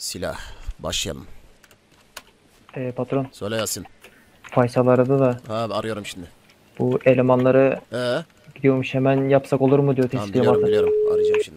Silah. Başlayalım. Patron, Söyle Yasin. Faysal aradı da Ha, arıyorum şimdi. bu elemanları Ee? gidiyormuş, hemen yapsak olur mu diyor, Tamam, tespih biliyorum vardı. biliyorum. Arayacağım şimdi.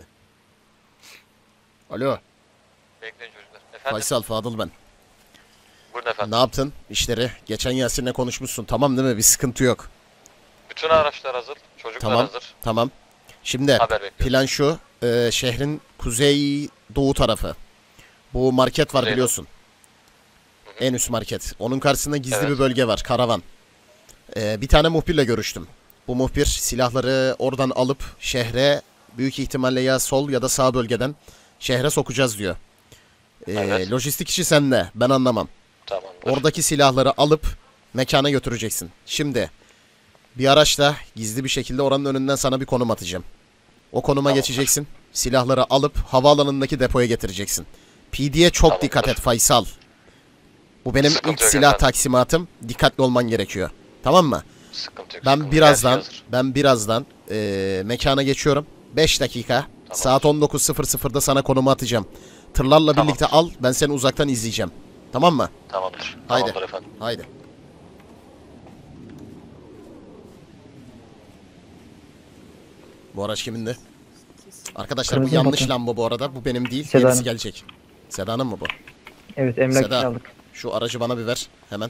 Alo. Bekleyin çocuklar. Efendim? Faysal, Fadıl ben. Buyurun efendim. Ne yaptın işleri? Geçen Yasin'le konuşmuşsun. Tamam değil mi? Bir sıkıntı yok. Bütün araçlar hazır. Çocuklar Tamam. hazır. Tamam. Şimdi Haber bekliyorum. plan şu. Şehrin kuzey doğu tarafı. Bu market var, Kuzeydoğu. biliyorsun. En üst market. Onun karşısında gizli Evet. bir bölge var. Karavan. Bir tane muhbirle görüştüm. Bu muhbir silahları oradan alıp şehre büyük ihtimalle ya sol ya da sağ bölgeden şehre sokacağız diyor. Evet. Lojistik işi sende. Ben anlamam. Tamamdır. Oradaki silahları alıp mekana götüreceksin. Şimdi bir araçla gizli bir şekilde oranın önünden sana bir konum atacağım. O konuma Tamamdır. geçeceksin. Silahları alıp havaalanındaki depoya getireceksin. PD'ye çok Tamamdır. dikkat et Faysal. Bu benim Sıkıntı ilk yok silah efendim. taksimatım. Dikkatli olman gerekiyor. Tamam mı? Sıkıntı yok. Ben sıkıntı yok. birazdan Her şey hazır. mekana geçiyorum. 5 dakika. Tamam. Saat 19.00'da sana konumu atacağım. Tırlarla Tamam. birlikte al. Ben seni uzaktan izleyeceğim. Tamam mı? Tamamdır. Haydi. Tamamdır efendim. Haydi. Bu araç kimindi? Arkadaşlar bu Kırmızı yanlış bakın. Lambo bu arada. Bu benim değil. Seda'nın. Yenisi gelecek. Seda'nın mı bu? Evet, emlak Seda. aldık. Şu aracı bana bir ver hemen.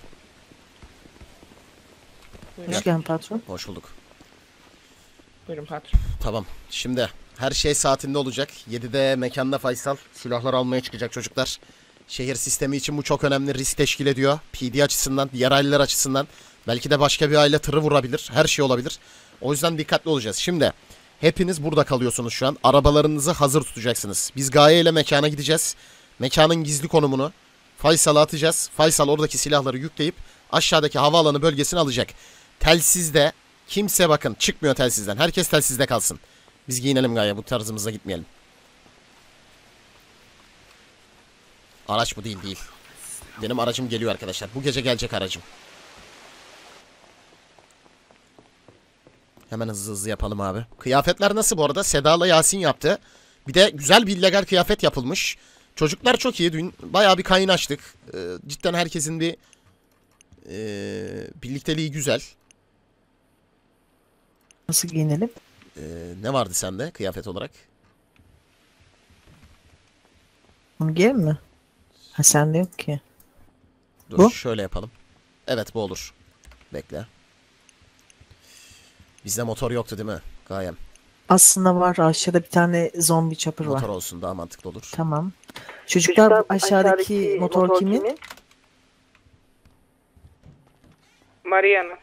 Hoş geldin patron. Hoş bulduk. Buyurun patron. Tamam. Şimdi her şey saatinde olacak. 7'de mekanda Faysal silahlar almaya çıkacak çocuklar. Şehir sistemi için bu çok önemli, risk teşkil ediyor. PD açısından, diğer aileler açısından. Belki de başka bir aile tırı vurabilir. Her şey olabilir. O yüzden dikkatli olacağız. Şimdi hepiniz burada kalıyorsunuz şu an. Arabalarınızı hazır tutacaksınız. Biz Gaye ile mekana gideceğiz. Mekanın gizli konumunu Faysal'a atacağız. Faysal oradaki silahları yükleyip aşağıdaki havaalanı bölgesini alacak. Telsizde kimse bakın çıkmıyor telsizden. Herkes telsizde kalsın. Biz giyinelim Gaye, bu tarzımızda gitmeyelim. Araç bu değil. Benim aracım geliyor arkadaşlar. Bu gece gelecek aracım. Hemen hızlı yapalım abi. Kıyafetler nasıl bu arada? Seda'la Yasin yaptı. Bir de güzel bir illegal kıyafet yapılmış. Çocuklar çok iyi. Dün bayağı bir kaynaştık. Cidden herkesin bir birlikteliği güzel. Nasıl giyinelim? Ne vardı sende kıyafet olarak? Onu giyelim mi? Ha sende yok ki. Dur Bu? şöyle yapalım. Evet, bu olur. Bekle. Bizde motor yoktu değil mi Gayem? Aslında var, aşağıda bir tane zombi chopper var. Motor olsun, daha mantıklı olur. Tamam. Çocuklar, aşağıdaki motor kimin? Mariana.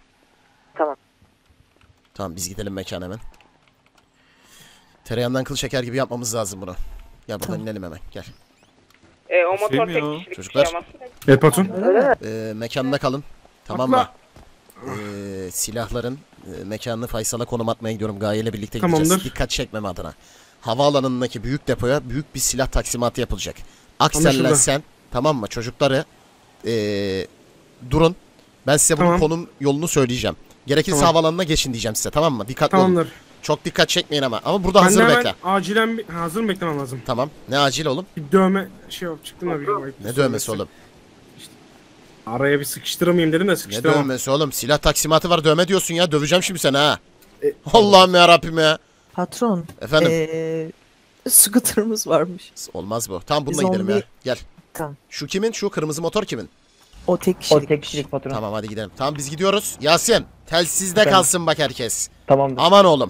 Tamam, biz gidelim mekana hemen. Tereyağından kıl şeker gibi yapmamız lazım bunu. Gel buradan Tamam. inelim hemen, gel. O motor tek kişilik bir Çocuklar. şey ama. Evet patron. Mekanına kalın. Tamam mı? Silahların mekanını Faysal'a konum atmaya gidiyorum. Gaye ile birlikte gideceğiz. Tamamdır. Dikkat çekmeme adına. Havaalanındaki büyük depoya büyük bir silah taksimatı yapılacak. Aksel'le Anlaşıldı. sen, tamam mı? Çocukları durun. Ben size bunun Tamam. konum yolunu söyleyeceğim. Gerekirse Tamam. havaalanına geçin diyeceğim size, tamam mı? Dikkatli olun. Tamamdır. Çok dikkat çekmeyin ama. Ama burada Ben de hazır hemen bekle. acilen bir hazır mı beklemem lazım? Tamam. Ne acil oğlum? Bir dövme şey yok çıktı da bir ayıp Ne bir dövmesi söylemesi. oğlum? Araya bir sıkıştıramayayım dedim de Ne sıkıştıramam. dövmesi oğlum? Silah taksimatı var, dövme diyorsun ya. Döveceğim şimdi seni ha. E, Allah'ım ya Rabbim ya. Patron. Efendim? Scooter'ımız varmış. Olmaz bu. Tamam, bununla Zombi- gidelim ya. Gel. Tamam. Şu kimin? Şu kırmızı motor kimin? O tek O kişilik. tek kişilik patron. Tamam, hadi gidelim. Tamam, biz gidiyoruz. Yasin, telsizde Efendim? kalsın bak herkes. Tamamdır. Aman oğlum.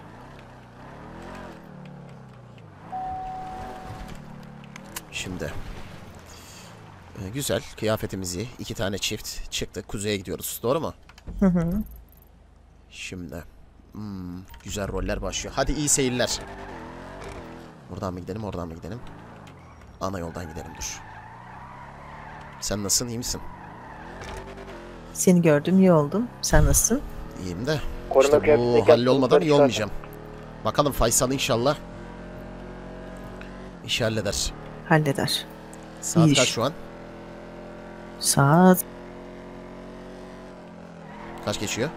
Şimdi. Güzel. Kıyafetimizi 2 tane çift çıktık. Kuzeye gidiyoruz. Doğru mu? Hı hı. Şimdi. Güzel roller başlıyor. Hadi iyi seyirler. Buradan mı gidelim, oradan mı gidelim? Ana yoldan gidelim, dur. Sen nasılsın, iyi misin? Seni gördüm, iyi oldum. Sen nasılsın? İyiyim de. Koruma İşte bu kıyafetindeki hallolmadan iyi çocuklar olmayacağım. Bakalım Faysal inşallah işi halleder. Halleder. Saat İyi kaç iş. şu an? Saat Kaç geçiyor?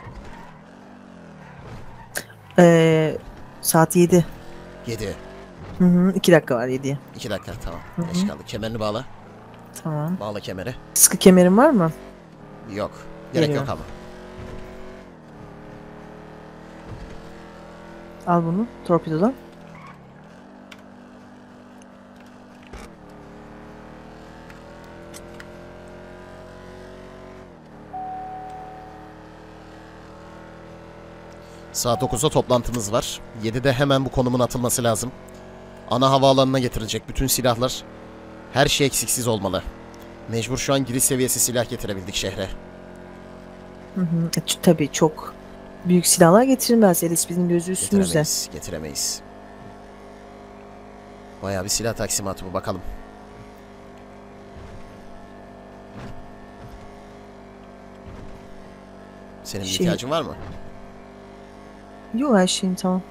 saat 7. 7. Hı hı. 2 dakika var 7'ye. 2 dakika tamam. Hı hı. Geç kaldı. Kemerini bağla. Tamam. Bağla kemeri. Sıkı kemerin var mı? Yok. Gerek Geliyorum. yok ama. Al bunu torpidodan. Saat 9'da toplantımız var. 7'de hemen bu konumun atılması lazım. Ana havaalanına getirilecek bütün silahlar. Her şey eksiksiz olmalı. Mecbur şu an giriş seviyesi silah getirebildik şehre. Hı hı. Tabii çok büyük silahlar getirilmez. LSPD'nin gözü üstümüzde. Getiremeyiz. Getiremeyiz. Bayağı bir silah taksimatı bu, bakalım. Senin bir Şey- ihtiyacın var mı? Yok her şeyim tamam.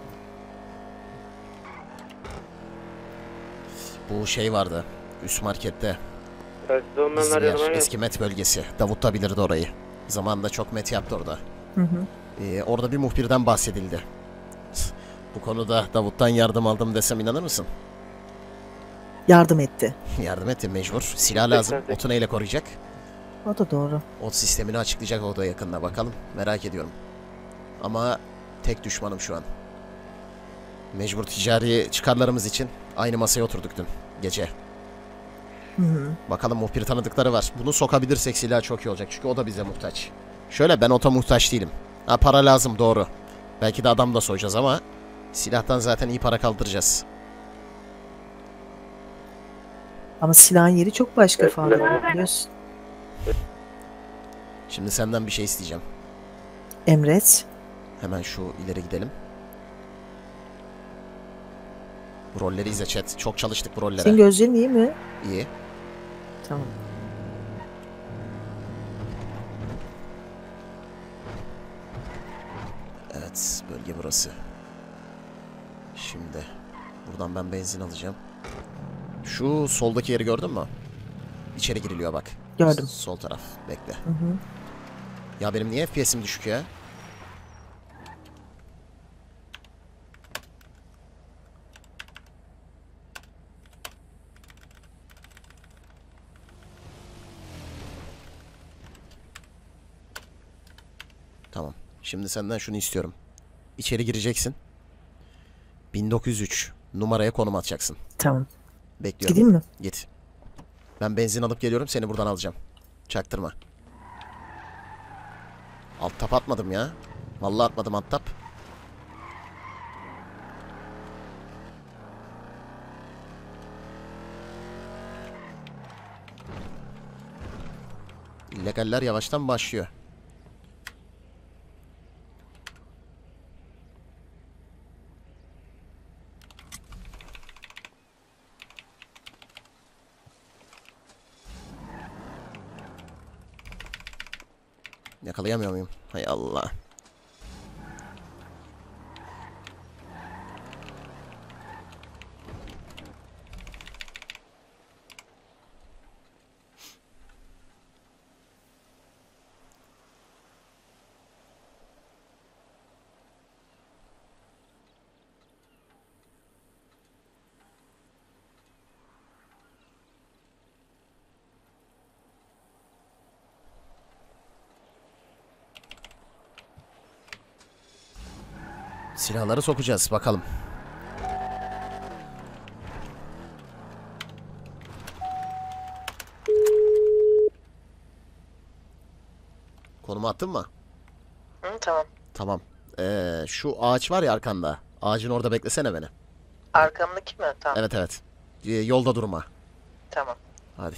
Bu şey vardı. Üst markette. Telsiz olmayanlar Gizli bir yer. yanıma gelsin. Eski met bölgesi. Davut da bilirdi orayı. Zamanında çok met yaptı orada. Hı hı. Orada bir muhbirden bahsedildi. Bu konuda Davut'tan yardım aldım desem inanır mısın? Yardım etti. Yardım etti mecbur. Silah lazım. Peki. Otu neyle koruyacak? O da doğru. Ot sistemini açıklayacak o da yakında, bakalım. Merak ediyorum. Ama tek düşmanım şu an. Mecbur ticari çıkarlarımız için aynı masaya oturduk dün gece. Hı hı. Bakalım muhbir tanıdıkları var. Bunu sokabilirsek silah çok iyi olacak. Çünkü o da bize muhtaç. Şöyle, ben ota muhtaç değilim. Ha, para lazım doğru. Belki de adam da soyacağız ama silahtan zaten iyi para kaldıracağız. Ama silahın yeri çok başka Fatih, biliyorsun. Şimdi senden bir şey isteyeceğim. Emret. Hemen şu ileri gidelim. Bu rolleri izle chat. Çok çalıştık bu rollere. Senin gözlerin iyi mi? İyi. Tamam. Evet, bölge burası. Şimdi buradan ben benzin alacağım. Şu soldaki yeri gördün mü? İçeri giriliyor bak. Gördüm. Sol taraf. Bekle. Hı hı. Ya benim niye FPS'im düşük ya? Tamam. Şimdi senden şunu istiyorum. İçeri gireceksin. 1903 numaraya konum atacaksın. Tamam. Bekliyorum. Gideyim mi? Git. Ben benzin alıp geliyorum, seni buradan alacağım. Çaktırma. Alt tap atmadım ya. Vallahi atmadım alt tap. İllegaller yavaştan başlıyor. Yakalayamıyor muyum? Hay Allah. Silahları sokacağız bakalım. Konumu attın mı? Hı, tamam. Tamam. Şu ağaç var ya arkanda. Ağacın orada beklesene beni. Arkamdaki mi? Tamam. Evet evet. Yolda durma. Tamam. Hadi.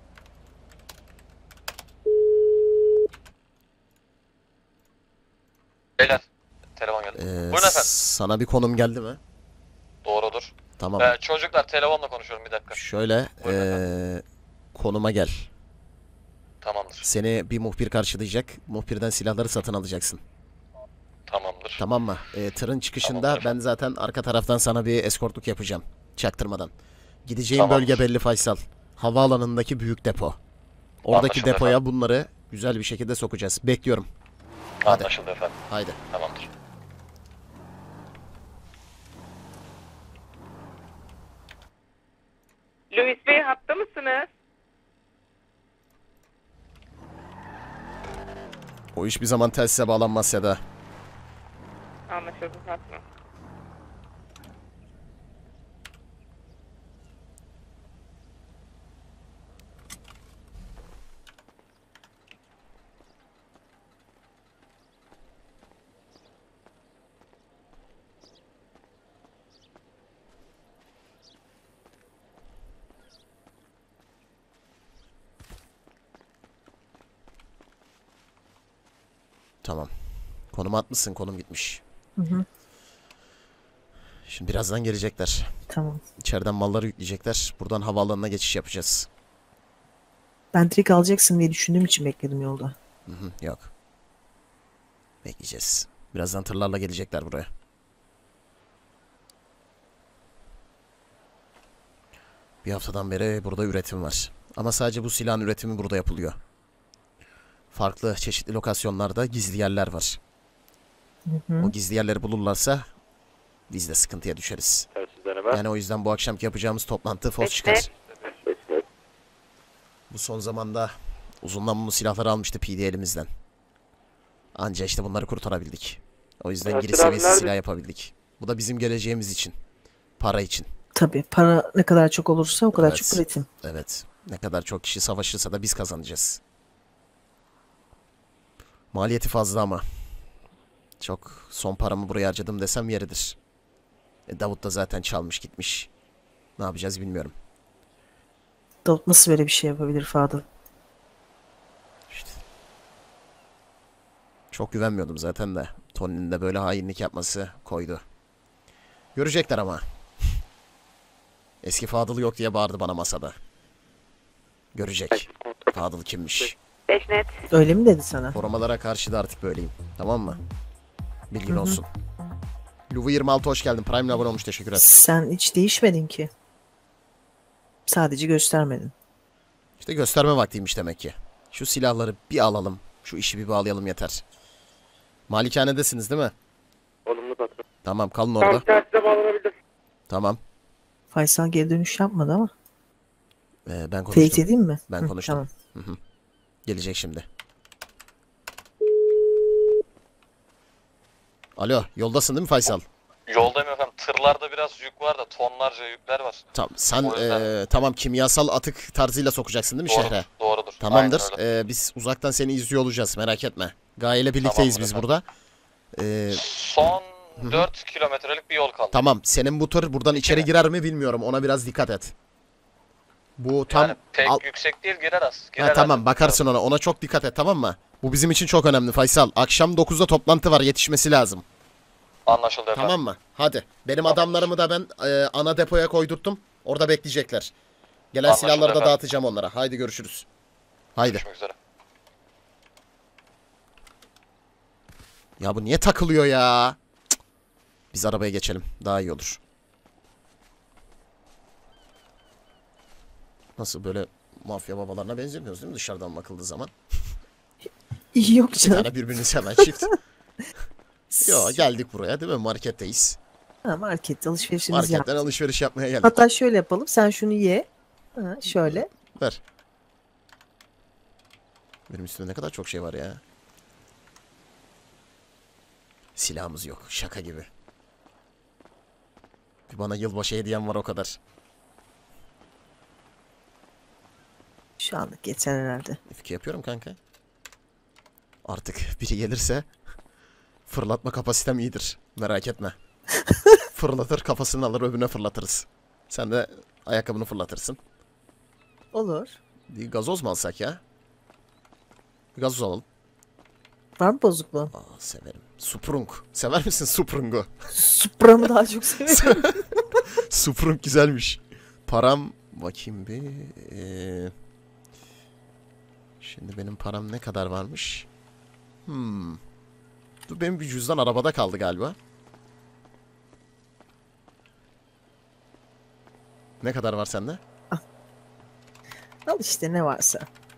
Beyler. Telefon geldi. Buyurun efendim. Sana bir konum geldi mi? Doğrudur. Tamam. Çocuklar telefonla konuşuyorum bir dakika. Şöyle Buyurun konuma gel. Tamamdır. Seni bir muhbir karşılayacak. Muhbirden silahları satın alacaksın. Tamamdır. Tamam mı? Tırın çıkışında Tamamdır ben efendim. zaten arka taraftan sana bir eskortluk yapacağım. Çaktırmadan. Gideceğim Tamamdır. bölge belli Faysal. Havaalanındaki büyük depo. Oradaki Anlaşıldı depoya efendim. bunları güzel bir şekilde sokacağız. Bekliyorum. Hadi. Anlaşıldı efendim. Haydi. Tamamdır. Louis Bey hatta mısınız? O iş bir zaman telsize bağlanmaz Seda. Anlaşıldı tatlım. Tamam. Konum atmışsın, konum gitmiş. Hı. Şimdi birazdan gelecekler. Tamam. İçeriden malları yükleyecekler. Buradan havaalanına geçiş yapacağız. Ben direkt alacaksın diye düşündüğüm için bekledim yolda. Hı, yok. Bekleyeceğiz. Birazdan tırlarla gelecekler buraya. Bir haftadan beri burada üretim var. Ama sadece bu silahın üretimi burada yapılıyor. Farklı çeşitli lokasyonlarda gizli yerler var. O gizli yerleri bulurlarsa biz de sıkıntıya düşeriz. Yani o yüzden bu akşamki yapacağımız toplantı fos çıkar. Bu son zamanda uzun namlulu silahları almıştı PD elimizden. Anca işte bunları kurtarabildik. O yüzden giriş seviyesi silah yapabildik. Bu da bizim geleceğimiz için. Para için. Tabii para ne kadar çok olursa o kadar Evet. çok üretim. Evet. Ne kadar çok kişi savaşırsa da biz kazanacağız. Maliyeti fazla ama. Çok son paramı buraya harcadım desem yeridir. Davut da zaten çalmış gitmiş. Ne yapacağız bilmiyorum. Davut nasıl böyle bir şey yapabilir Fadıl? İşte. Çok güvenmiyordum zaten de. Tony'nin de böyle hainlik yapması koydu. Görecekler ama. Eski Fadıl yok diye bağırdı bana masada. Görecek. Fadıl kimmiş? 5 net. Öyle mi dedi sana? Korumalara karşı da artık böyleyim. Tamam mı? Bilgin olsun. Luvu 26 hoş geldin. Prime'le abone olmuş. Teşekkür ederim. Sen hiç değişmedin ki. Sadece göstermedin. İşte gösterme vaktiymiş demek ki. Şu silahları bir alalım. Şu işi bir bağlayalım yeter. Malikanedesiniz değil mi? Olumlu patron. Tamam kalın orada. Telsize bağlanabildim. Tamam. Faysal geri dönüş yapmadı ama. Ben Teyit konuştum. edeyim mi? Ben konuştum. Tamam. Gelecek şimdi. Alo, yoldasın değil mi Faysal? Yoldayım efendim. Tırlarda biraz yük var da tonlarca yükler var. Tamam. Sen O yüzden- tamam kimyasal atık tarzıyla sokacaksın değil mi Doğrudur, şehre? doğrudur. Tamamdır. Aynen öyle. Biz uzaktan seni izliyor olacağız. Merak etme. Gaye ile birlikteyiz Tamamdır biz efendim. burada. Son 4 kilometrelik bir yol kaldı. Tamam. Senin bu tır buradan içeri girer mi bilmiyorum. Ona biraz dikkat et. Bu tam Yani pek al- yüksek değil, girer az. Ha, Girer tamam az. bakarsın ona. Ona çok dikkat et tamam mı? Bu bizim için çok önemli Faysal. Akşam 9'da toplantı var. Yetişmesi lazım. Anlaşıldı efendim. Tamam mı? Hadi. Benim adamlarımı da ben ana depoya koydurttum. Orada bekleyecekler. Gelen Anlaşıldı silahları da efendim. dağıtacağım onlara. Haydi görüşürüz. Haydi. Görüşmek üzere. Ya bu niye takılıyor ya? Cık. Biz arabaya geçelim. Daha iyi olur. Nasıl böyle mafya babalarına benzemiyoruz değil mi dışarıdan bakıldığı zaman? Yok Bir canım. tane birbirini seven çift. Yo geldik buraya değil mi? Marketteyiz. Ha, markette alışverişimizi yap. Marketten alışveriş yapmaya geldik. Hatta şöyle yapalım. Sen şunu ye. Ha, şöyle. Ver. Benim üstümde ne kadar çok şey var ya. Silahımız yok. Şaka gibi. Bir bana yılbaşı hediyem var o kadar. Şu anlık yeter herhalde. Öfke yapıyorum kanka. Artık biri gelirse fırlatma kapasitem iyidir. Merak etme. Fırlatır kafasını alır öbürüne fırlatırız. Sen de ayakkabını fırlatırsın. Olur. Bir gazoz mu alsak ya? Bir gazoz alalım. Var mı bozukluğu? Aa, severim. Suprung. Sever misin Suprung'u? Supra'mı daha çok seviyorum. Suprung güzelmiş. Param bakayım bir. Şimdi benim param ne kadar varmış? Dur benim bir cüzdan arabada kaldı galiba. Ne kadar var sende? Al işte ne varsa.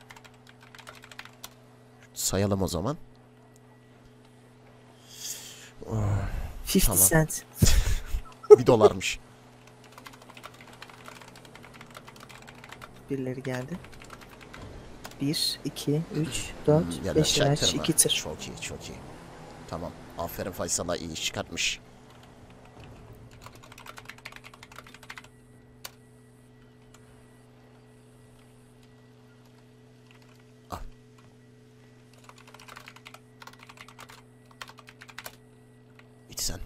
Sayalım o zaman. 50 Tamam. cent. $1. birileri geldi. 1, 2, 3, 4, Yerler 5 araç, çaktırma. 2 tır. Çok iyi, çok iyi. Tamam. Aferin Faysal'a, iyi iş çıkartmış. Al. İç sen.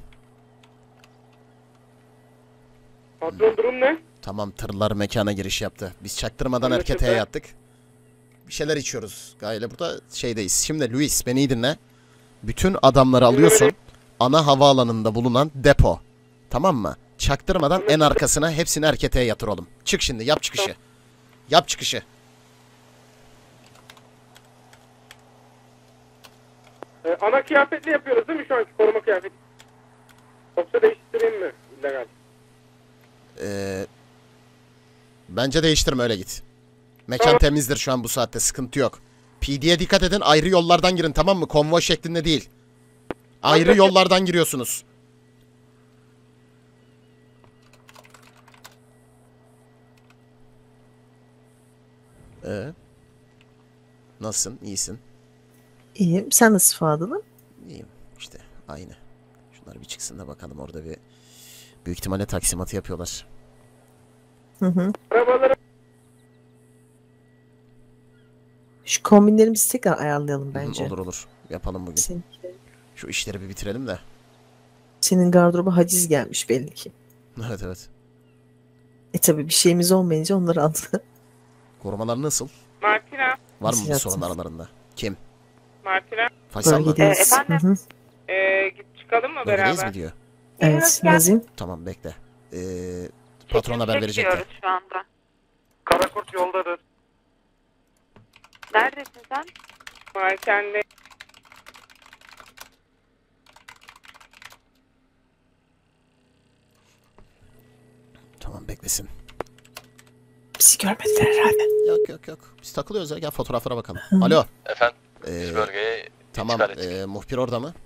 Patron durum ne? Tamam, tırlar mekana giriş yaptı. Biz çaktırmadan Anlaşıldı. erketeye yattık. Bir şeyler içiyoruz. Gayle burada şeydeyiz. Şimdi Luis, beni iyi dinle. Bütün adamları alıyorsun. Ana havaalanında bulunan depo. Tamam mı? Çaktırmadan en arkasına hepsini erketeye yatır oğlum. Çık şimdi, yap çıkışı. Yap çıkışı. Ana kıyafetle yapıyoruz değil mi şu anki koruma kıyafeti? Yoksa değiştireyim mi? İllegal. Bence değiştirme, öyle git. Mekan temizdir şu an bu saatte, sıkıntı yok. PD'ye dikkat edin, ayrı yollardan girin, tamam mı? Konvoy şeklinde değil. Ayrı yollardan giriyorsunuz. Nasılsın? İyisin. İyiyim. Sen nasıl Fadıl'ım? İyiyim. İşte aynı. Şunlar bir çıksın da bakalım, orada bir büyük ihtimalle taksimatı yapıyorlar. Hı hı. Arabaları Şu kombinlerimizi tekrar ayarlayalım bence. Olur olur. Yapalım bugün. Şu işleri bir bitirelim de. Senin gardıroba haciz gelmiş belli ki. Evet evet. Tabi bir şeyimiz olmayınca onları aldı. Korumalar nasıl? Martina. Var mı Nasıl bir yaptın? sorun aralarında? Kim? Martina. Faysal mı? Bölgedeyiz. efendim? Hı hı. Git çıkalım mı Bölgedeyiz beraber? mi diyor? Evet, yazayım. Tamam, bekle. Patron haber verecekler. şu anda. Karakurt yoldadır. Neredesin sen? Malken'de. Tamam, beklesin. Bizi görmediler herhalde. Yok yok yok. Biz takılıyoruz ya. Gel fotoğraflara bakalım. Alo. Efendim Ee, biz bölgeye tamam. intikal ettik. Muhbir orada mı?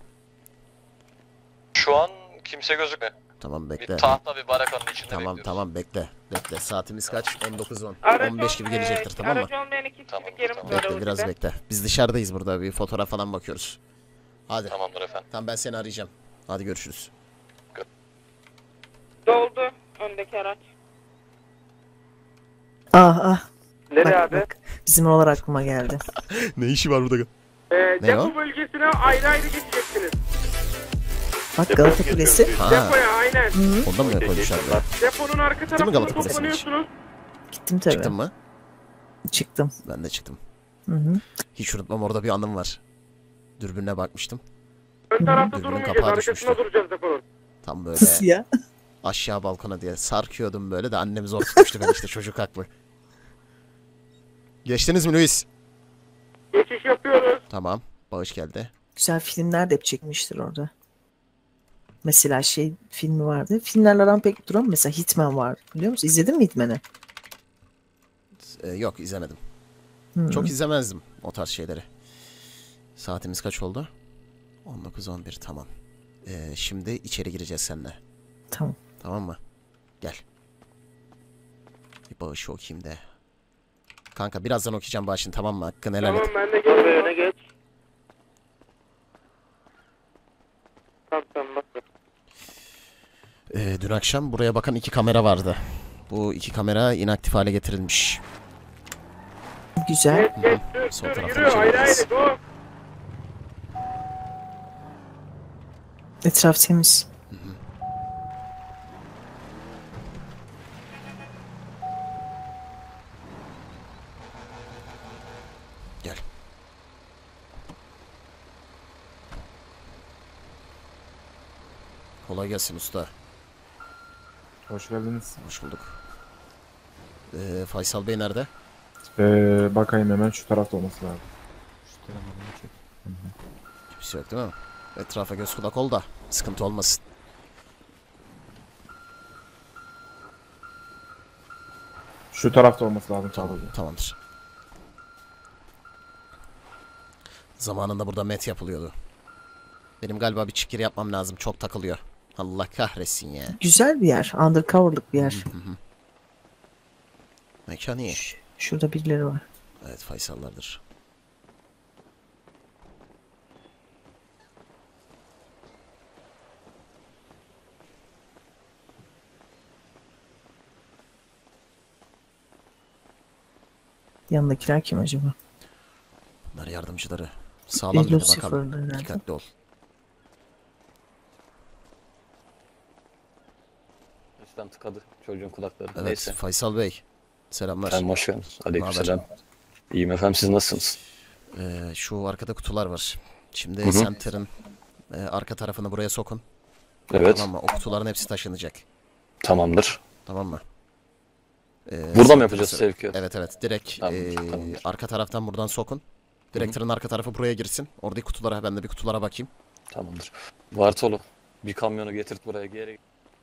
Şu an kimse gözükmüyor. Tamam, Bir bekle. tahta bir barakanın içinde Tamam bekliyoruz. tamam, bekle. Bekle. Saatimiz kaç? 19.10. Aracı 15 gibi gelecektir, tamam mı? Aracı olmayan 2 Tamam, kişilik yerimiz tamam. var. Bekle, biraz Uğur'da. bekle. Biz dışarıdayız burada. Bir fotoğraf falan bakıyoruz. Hadi. Tamamdır efendim. Tamam, ben seni arayacağım. Hadi görüşürüz. Doldu öndeki araç. Ah ah. Nereye Bak, abi? bak. Bizim oralar aklıma geldi. Ne işi var burada? Ne Depo o? bölgesine ayrı ayrı geçeceksiniz. Bak Galata Kulesi. Ha, Depoya aynen. ondan mı koymuşlar be? Deponun arka mi tarafına Galata Kulesi'ne toplanıyorsunuz. Gittim tabii. Çıktın mı? Çıktım. Ben de çıktım. Hı hı. Hiç unutmam, orada bir anım var. Dürbünle bakmıştım. Ön tarafta Dürbünün durmayacağız. kapağı Arkasında düşmüştü. duracağız deponun. Tam böyle Nasıl ya? aşağı balkona diye sarkıyordum böyle de annemi zor tutmuştu ben, işte çocuk haklı. Geçtiniz mi Luis? Geçiş yapıyoruz. Tamam. Bağış geldi. Güzel filmler de hep çekmiştir orada. Mesela şey filmi vardı. Filmlerle aram pek duran mesela Hitman var. Biliyor musun? İzledin mi Hitman'ı? Yok, izlemedim. Hı. Çok izlemezdim o tarz şeyleri. Saatimiz kaç oldu? 19.11, tamam. Şimdi içeri gireceğiz seninle. Tamam. Tamam mı? Gel. Bir bağışı okuyayım de. Kanka birazdan okuyacağım bağışını, tamam mı? Hakkını helal Tamam et. ben de geliyorum. Öne geç. Tamam bak. Dün akşam buraya bakan 2 kamera vardı. Bu 2 kamera inaktif hale getirilmiş. Güzel. Geç sür Sol sür taraftan yürü ayrı çevireceğiz. ayrı dur. Etraf temiz. Gel. Kolay gelsin usta. Hoş geldiniz. Hoş bulduk. Faysal Bey nerede? Bakayım hemen şu tarafta olması lazım. Kimse yok değil mi? Etrafa göz kulak ol da sıkıntı olmasın. Şu tarafta olması lazım Tamam, sadece. tamamdır. Zamanında burada met yapılıyordu. Benim galiba bir çıkır yapmam lazım. Çok takılıyor. Allah kahretsin ya. Güzel bir yer. Undercover'lık bir yer. Mekan iyi. Şurada birileri var. Evet, Faysallardır. Yanındakiler kim acaba? Bunlar yardımcıları. Sağlam biri, bakalım. Lucifer'lar herhalde. Dikkatli ol. Üstten tıkadı çocuğun kulakları. Evet, Neyse. Faysal Bey. Selamlar. Efendim hoş geldiniz. Aleykümselam. Naber? İyiyim efendim, siz nasılsınız? Şu arkada kutular var. Şimdi Hı hı. Center'ın arka tarafını buraya sokun. Evet. Tamam mı? O kutuların hepsi taşınacak. Tamamdır. Tamam mı? Burada mı yapacağız sevkiyat? Evet evet. Direkt Tamamdır. arka taraftan buradan sokun. Direkt tırın arka tarafı buraya girsin. Oradaki kutulara, ben de bir kutulara bakayım. Tamamdır. Bartolo bir kamyonu getirt buraya geri.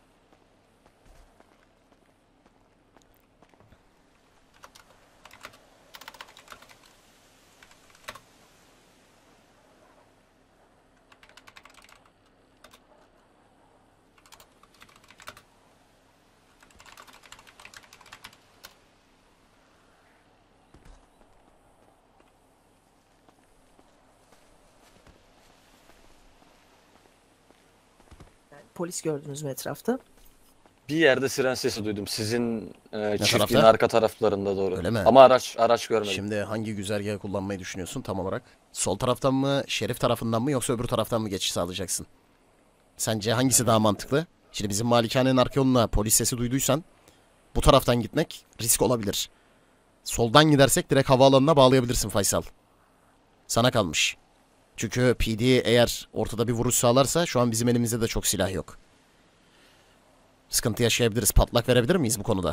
Polis gördünüz mü etrafta? Bir yerde siren sesi duydum. Sizin çiftliğin tarafta? arka taraflarında doğru. Öyle mi? Ama araç görmedim. Şimdi hangi güzergahı kullanmayı düşünüyorsun tam olarak? Sol taraftan mı, Şerif tarafından mı, yoksa öbür taraftan mı geçiş sağlayacaksın? Sence hangisi daha mantıklı? Şimdi bizim malikanenin arka yoluna polis sesi duyduysan bu taraftan gitmek risk olabilir. Soldan gidersek direkt havaalanına bağlayabilirsin Faysal. Sana kalmış. Çünkü PD eğer ortada bir vuruş sağlarsa şu an bizim elimizde de çok silah yok. Sıkıntı yaşayabiliriz. Patlak verebilir miyiz bu konuda?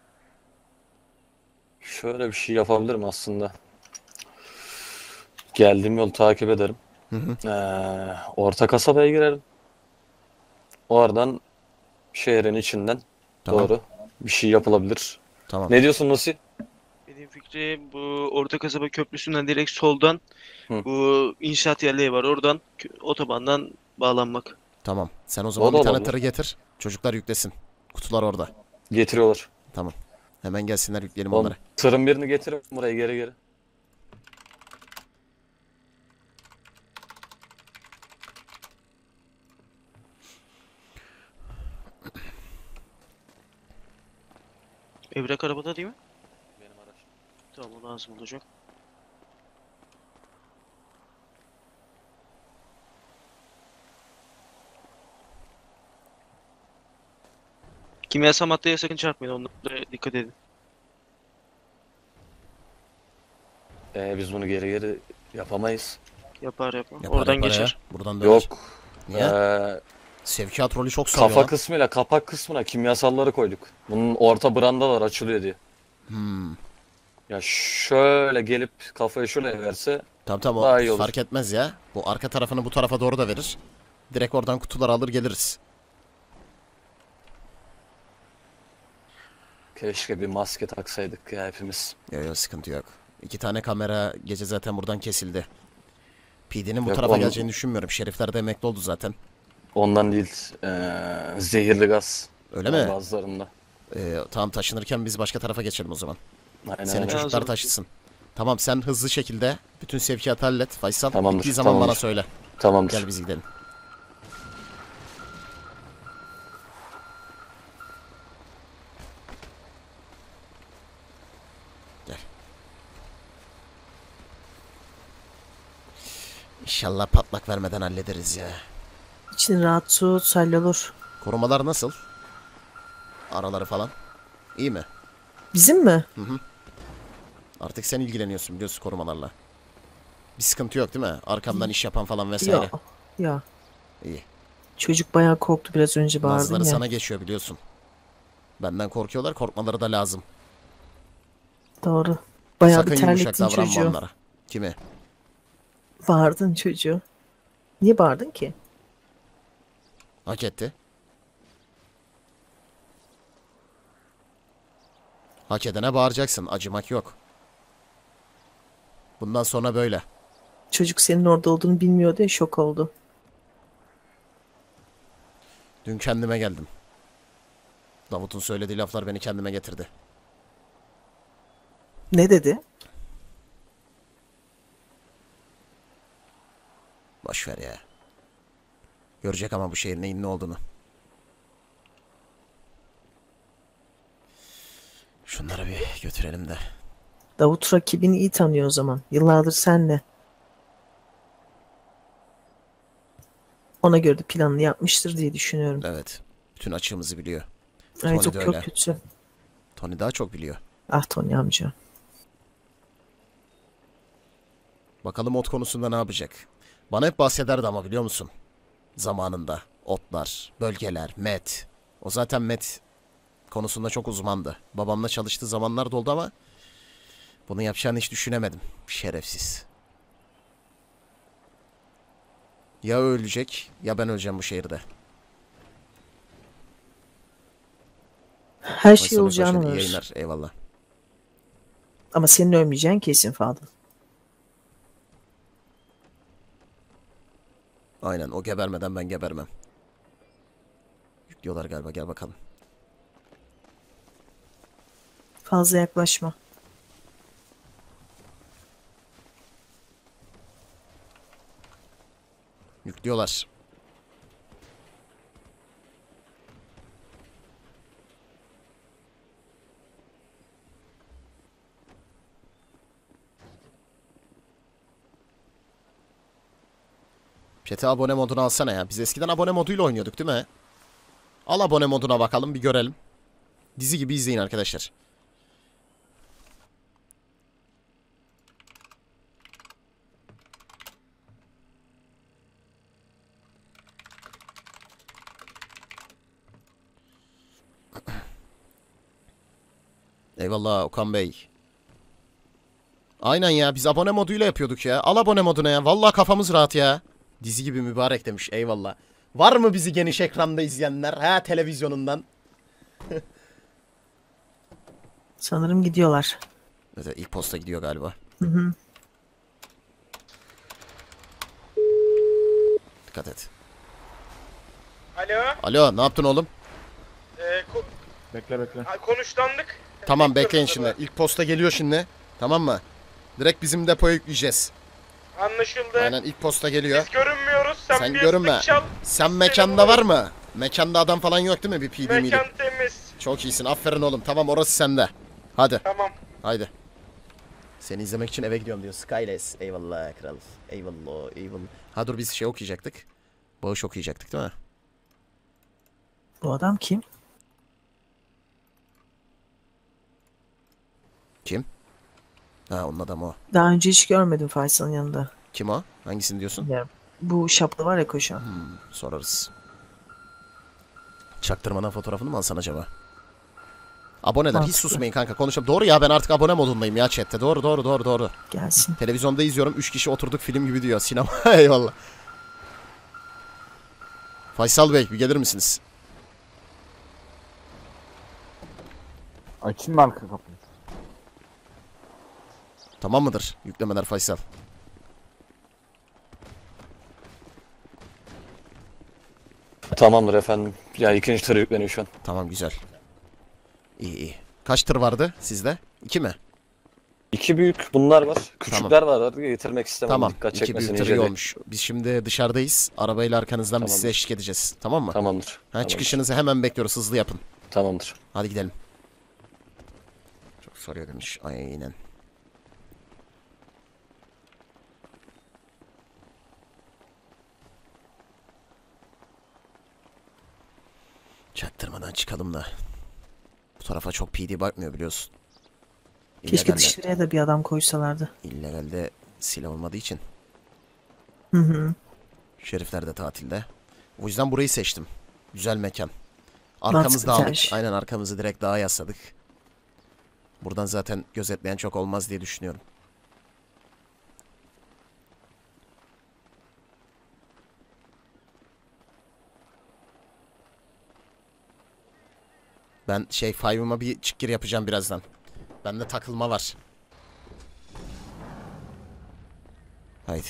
Şöyle bir şey yapabilirim aslında. Geldiğim yolu takip ederim. Hı hı. Orta kasabaya girerim. Oradan şehrin içinden Tamam. doğru bir şey yapılabilir. Tamam. Ne diyorsun Lucy? Benim fikrim bu Orta Kasaba Köprüsü'nden direkt soldan Hı. bu inşaat yerleri var. Oradan otobandan bağlanmak. Tamam. Sen o zaman O da bir tane olabilir. tırı getir. Çocuklar yüklesin. Kutular orada. Getiriyorlar. Tamam. Hemen gelsinler, yükleyelim Oğlum, onları. tırın birini getirin buraya geri. Evrak arabada değil mi? Benim araç. Tamam, o lazım olacak. Kimyasal maddeye sakın çarpmayın. Onlara dikkat edin. Biz bunu geri yapamayız. Yapar. Yapar, Oradan yapar ya. geçer. Buradan döner. Yok. Niye? Ee, Sevkiyat rolü çok sarıyor kafa lan. kısmıyla kapak kısmına kimyasalları koyduk. Bunun orta brandalar açılıyor diye. Hmm. Ya şöyle gelip kafayı şöyle verse Tamam daha iyi o olur. fark etmez ya. Bu arka tarafını bu tarafa doğru da verir. Direkt oradan kutuları alır geliriz. keşke bir maske taksaydık ya hepimiz. Yok sıkıntı yok. 2 tane kamera gece zaten buradan kesildi. PD'nin bu Yok, tarafa onu- geleceğini düşünmüyorum. Şerifler de emekli oldu zaten. Ondan değil. Zehirli gaz. Öyle mi? Bazılarında. Tamam, taşınırken biz başka tarafa geçelim o zaman. Aynen Senin öyle. çocuklar Lazım. taşısın. Tamam, sen hızlı şekilde bütün sevkiyatı hallet. Faysal Tamamdır, bittiği zaman bana tamamdır. söyle. Tamamdır. Gel biz gidelim. Gel. İnşallah patlak vermeden hallederiz ya. İçin rahat tut, hallolur. Korumalar nasıl? Araları falan. İyi mi? Bizim mi? Artık sen ilgileniyorsun biliyorsun korumalarla. Bir sıkıntı yok değil mi? Arkamdan iş yapan falan vesaire. Ya. Ya. İyi. Çocuk bayağı korktu biraz önce, bağırdın Nazları ya. sana geçiyor biliyorsun. Benden korkuyorlar, korkmaları da lazım. Doğru. Bayağı Sakın bir yumuşak terlettin davranma çocuğu. onlara. Kimi? Bağırdın çocuğu. Niye bağırdın ki? Hak etti. Hak edene bağıracaksın. Acımak yok. Bundan sonra böyle. Çocuk senin orada olduğunu bilmiyordu ya, şok oldu. Dün kendime geldim. Davut'un söylediği laflar beni kendime getirdi. Ne dedi? Boş ver ya. Görecek ama bu şehrin neyin ne olduğunu. Şunları bir götürelim de. Davut rakibini iyi tanıyor o zaman. Yıllardır senle. Ona göre de planını yapmıştır diye düşünüyorum. Evet. Bütün açığımızı biliyor. Evet, Tony çok de çok öyle. kötü. Tony daha çok biliyor. Ah Tony amca. Bakalım ot konusunda ne yapacak? Bana hep bahsederdi ama biliyor musun? Zamanında. Otlar, bölgeler, met. O zaten met konusunda çok uzmandı. Babamla çalıştığı zamanlar da oldu ama bunu yapacağını hiç düşünemedim. Şerefsiz. Ya o ölecek ya ben öleceğim bu şehirde. Her şey Faysal Bey, olacağını hoş geldin. İyi var. yayınlar. Eyvallah. Ama senin ölmeyeceğin kesin Fadıl. Aynen, o gebermeden ben gebermem. Yüklüyorlar galiba, gel bakalım. Fazla yaklaşma. Yüklüyorlar. Chat'e abone modunu alsana ya. Biz eskiden abone moduyla oynuyorduk değil mi? Al abone moduna bakalım, bir görelim. Dizi gibi izleyin arkadaşlar. Eyvallah Okan Bey. Aynen ya, biz abone moduyla yapıyorduk ya. Al abone moduna ya. Vallahi kafamız rahat ya. Dizi gibi mübarek demiş. Eyvallah. Var mı bizi geniş ekranda izleyenler? Ha, televizyonundan. Sanırım gidiyorlar. Evet, ilk posta gidiyor galiba. Hı hı. Dikkat et. Alo. Alo, ne yaptın oğlum? Bekle bekle. Konuşlandık. Tamam, bekleyin şimdi. İlk posta geliyor şimdi. Tamam mı? Direkt bizim depoya yükleyeceğiz. Anlaşıldı. Aynen, ilk posta geliyor. Biz görünmüyoruz. Sen görünme. Sen mekanda var mı? Mekanda adam falan yok değil mi, bir PD miydi? Mekan temiz. Çok iyisin, aferin oğlum. Tamam, orası sende. Hadi. Tamam. Haydi. Seni izlemek için eve gidiyorum diyor. Skyless. Eyvallah kral. Eyvallah, eyvallah. Ha dur, biz şey okuyacaktık. Bağış okuyacaktık değil mi? Bu adam kim? Kim? Ha, onun adamı o. Daha önce hiç görmedim Faysal'ın yanında. Kim o? Hangisini diyorsun? Yani bu şapka var ya koşan. Sorarız. Çaktırmadan fotoğrafını mı alsan acaba? Aboneler hiç Mantıklı. susmayın kanka, konuşalım. Doğru ya, ben artık abone modundayım ya chatte. Doğru. Gelsin. Televizyonda izliyorum, 3 kişi oturduk film gibi diyor. Sinema. Eyvallah. Faysal Bey, bir gelir misiniz? Açayım mı arka kapıyı? Tamam mıdır yüklemeler Faysal? Tamamdır efendim. Ya ikinci tır yükleniyor şu an. Tamam, güzel. İyi. Kaç tır vardı sizde? 2 mi? 2 büyük bunlar var. Küçükler var. Getirmek istemem. Tamam. Dikkat 2 çekmesin. büyük tır iyi inceliği. olmuş. Biz şimdi dışarıdayız. Arabayla arkanızdan biz Tamamdır. size eşlik edeceğiz. Tamam mı? Tamamdır. Ha, Tamamdır. çıkışınızı hemen bekliyoruz. Hızlı yapın. Tamamdır. Hadi gidelim. Çok soruyor demiş. Aynen. Çaktırmadan çıkalım da. Bu tarafa çok PD bakmıyor biliyorsun. Keşke İllegalde- dışarıya da bir adam koysalardı. İllegalde silah olmadığı için. Hı hı. Şerifler de tatilde. O yüzden burayı seçtim. Güzel mekan. Arkamızda aldık. Mantıklı. Aynen, arkamızı direkt dağa yasladık. Buradan zaten gözetleyen çok olmaz diye düşünüyorum. Ben Five'ıma bir çık gir yapacağım birazdan. Bende takılma var. Haydi.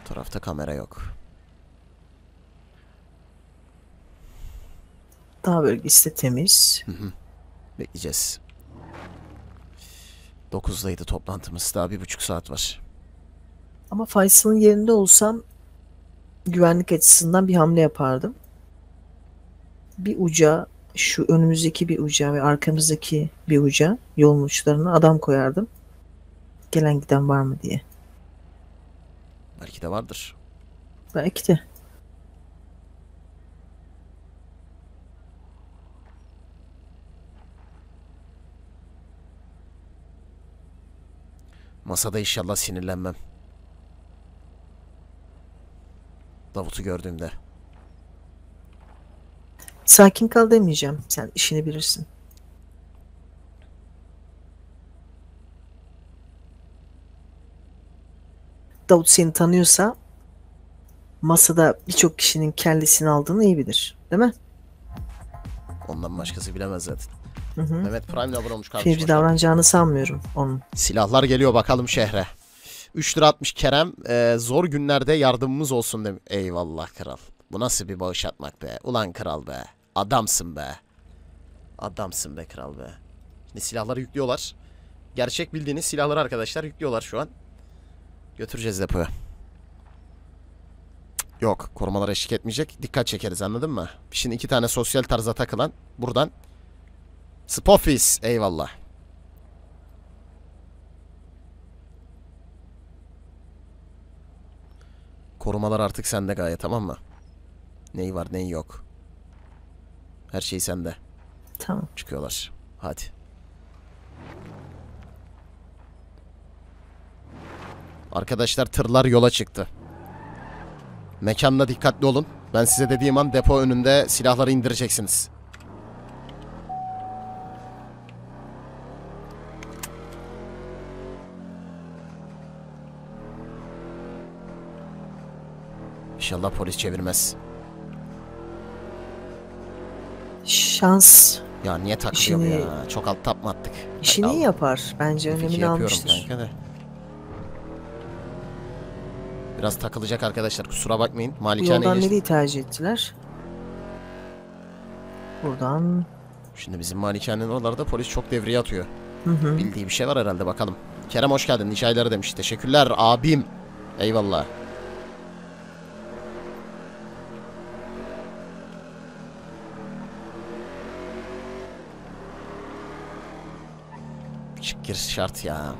Bu tarafta kamera yok. Dağ bölgesi de temiz. Bekleyeceğiz. 9'daydı toplantımız. Daha 1,5 saat var. Ama Faysal'ın yerinde olsam güvenlik açısından bir hamle yapardım. Bir uca, şu önümüzdeki bir uca ve arkamızdaki bir uca yolun uçlarına adam koyardım. Gelen giden var mı diye. Belki de vardır. Belki de. Masada inşallah sinirlenmem. Davut'u gördüğümde. Sakin kal demeyeceğim. Sen işini bilirsin. Davut seni tanıyorsa masada birçok kişinin kellesini aldığını iyi bilir. Değil mi? Ondan başkası bilemez zaten. Hı hı. Mehmet Prime'le abone olmuş kardeşim. Fevri davranacağını sanmıyorum onun. Silahlar geliyor bakalım şehre. 3 lira atmış Kerem. Zor günlerde yardımımız olsun demiş. Eyvallah kral. Bu nasıl bir bağış atmak be. Ulan kral be. Adamsın be. Adamsın be kral be. Şimdi silahları yüklüyorlar. Gerçek bildiğiniz silahları arkadaşlar yüklüyorlar şu an. Götüreceğiz depoya. Yok, korumalar eşlik etmeyecek. Dikkat çekeriz, anladın mı? Şimdi 2 tane sosyal tarza takılan buradan. Spofis, eyvallah. Korumalar artık sende Gaye, tamam mı? Neyi var neyi yok. Her şey sende. Tamam. Çıkıyorlar. Hadi. Arkadaşlar tırlar yola çıktı. Mekanda dikkatli olun. Ben size dediğim an depo önünde silahları indireceksiniz. İnşallah polis çevirmez. Şans Ya niye takılıyor bu İşini- ya? Çok alt tap mı attık? işini Hay iyi Allah. yapar. Bence Peki önemini yapıyorum almıştır. kanka da. Biraz takılacak arkadaşlar, kusura bakmayın. Bu Malikane yoldan geç- nereyi tercih ettiler? Buradan. Şimdi bizim malikanenin oralarda polis çok devriye atıyor. Hı hı. Bildiği bir şey var herhalde, bakalım. Kerem hoş geldin. Nice ayları demiş. Teşekkürler abim. Eyvallah. Küçük giriş şart ya.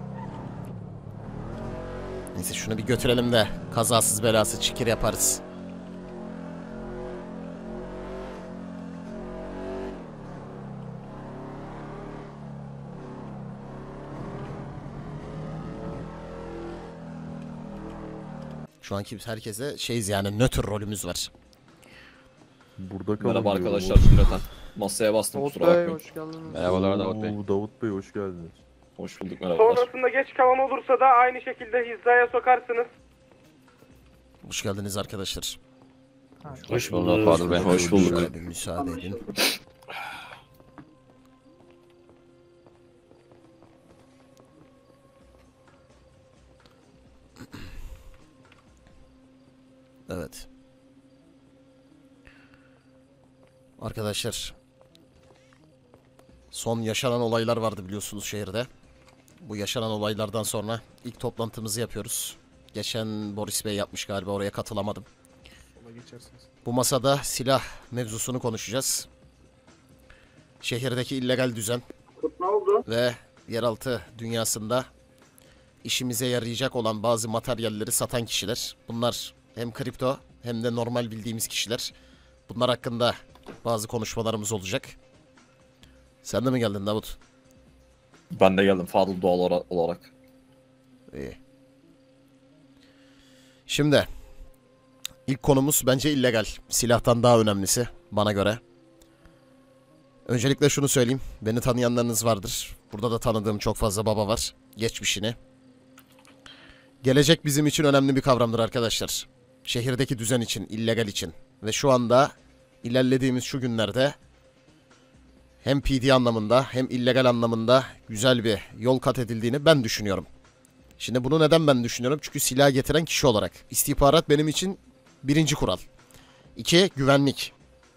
Neyse şunu bir götürelim de kazasız belasız çıkır yaparız. Şu anki herkese şeyiz yani, nötr rolümüz var. Burada kalın Merhaba diyorum. arkadaşlar cümleten. Masaya bastım kusura bakmayın. hoş geldiniz. Merhabalar Davut Bey. Oo, Davut Bey hoş geldiniz. Hoş bulduk merhabalar. Sonrasında geç kalan olursa da aynı şekilde hizaya sokarsınız. Hoş geldiniz arkadaşlar. Hoş bulduk Fadıl Bey. Hoş bulduk. Şöyle bir müsaade edin. Evet. Arkadaşlar, son yaşanan olaylar vardı biliyorsunuz şehirde. Bu yaşanan olaylardan sonra ilk toplantımızı yapıyoruz. Geçen Boris Bey yapmış galiba, oraya katılamadım. Bu masada silah mevzusunu konuşacağız. Şehirdeki illegal düzen ve yeraltı dünyasında işimize yarayacak olan bazı materyalleri satan kişiler. Bunlar hem kripto hem de normal bildiğimiz kişiler. Bunlar hakkında bazı konuşmalarımız olacak. Sen de mi geldin Davut? Ben de geldim Fadıl doğal olarak. İyi. Şimdi ilk konumuz bence illegal. Silahtan daha önemlisi bana göre. Öncelikle şunu söyleyeyim. Beni tanıyanlarınız vardır. Burada da tanıdığım çok fazla baba var. Geçmişini. Gelecek bizim için önemli bir kavramdır arkadaşlar. Şehirdeki düzen için, illegal için. Ve şu anda ilerlediğimiz şu günlerde hem PD anlamında hem illegal anlamında güzel bir yol kat edildiğini ben düşünüyorum. Şimdi bunu neden ben düşünüyorum? Çünkü silah getiren kişi olarak. İstihbarat benim için birinci kural. 2. Güvenlik.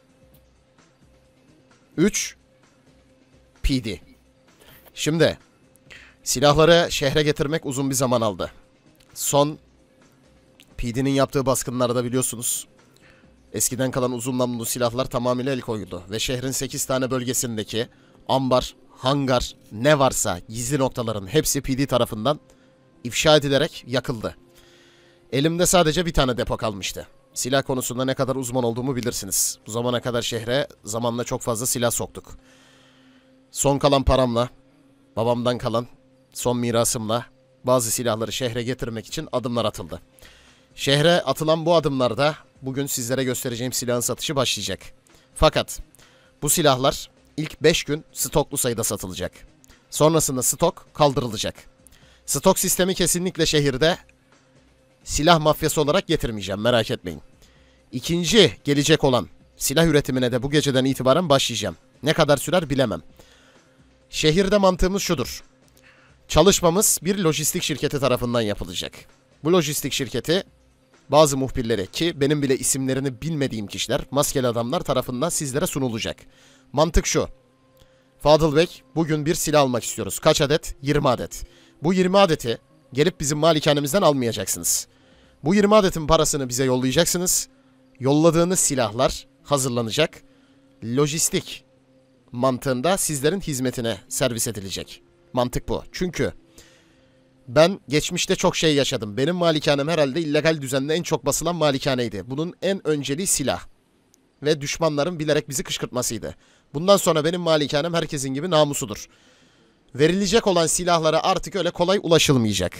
3. PD. Şimdi silahları şehre getirmek uzun bir zaman aldı. Son PD'nin yaptığı baskınlarda biliyorsunuz. Eskiden kalan uzun namlulu silahlar tamamıyla el koyuldu. Ve şehrin 8 tane bölgesindeki ambar, hangar, ne varsa gizli noktaların hepsi PD tarafından ifşa edilerek yakıldı. Elimde sadece bir tane depo kalmıştı. Silah konusunda ne kadar uzman olduğumu bilirsiniz. Bu zamana kadar şehre zamanla çok fazla silah soktuk. Son kalan paramla, babamdan kalan son mirasımla bazı silahları şehre getirmek için adımlar atıldı. Şehre atılan bu adımlarda bugün sizlere göstereceğim silahın satışı başlayacak. Fakat bu silahlar ilk 5 gün stoklu sayıda satılacak. Sonrasında stok kaldırılacak. Stok sistemi kesinlikle şehirde silah mafyası olarak getirmeyeceğim, merak etmeyin. İkinci gelecek olan silah üretimine de bu geceden itibaren başlayacağım. Ne kadar sürer bilemem. Şehirde mantığımız şudur. Çalışmamız bir lojistik şirketi tarafından yapılacak. Bu lojistik şirketi bazı muhbirleri, ki benim bile isimlerini bilmediğim kişiler, maskeli adamlar tarafından sizlere sunulacak. Mantık şu. Fadıl Bey, bugün bir silah almak istiyoruz. Kaç adet? 20 adet. Bu 20 adeti gelip bizim malikanemizden almayacaksınız. Bu 20 adetin parasını bize yollayacaksınız. Yolladığınız silahlar hazırlanacak. Lojistik mantığında sizlerin hizmetine servis edilecek. Mantık bu. Çünkü ben geçmişte çok şey yaşadım. Benim malikanem herhalde illegal düzenle en çok basılan malikaneydi. Bunun en önceliği silah. Ve düşmanların bilerek bizi kışkırtmasıydı. Bundan sonra benim malikanem herkesin gibi namusudur. Verilecek olan silahlara artık öyle kolay ulaşılmayacak.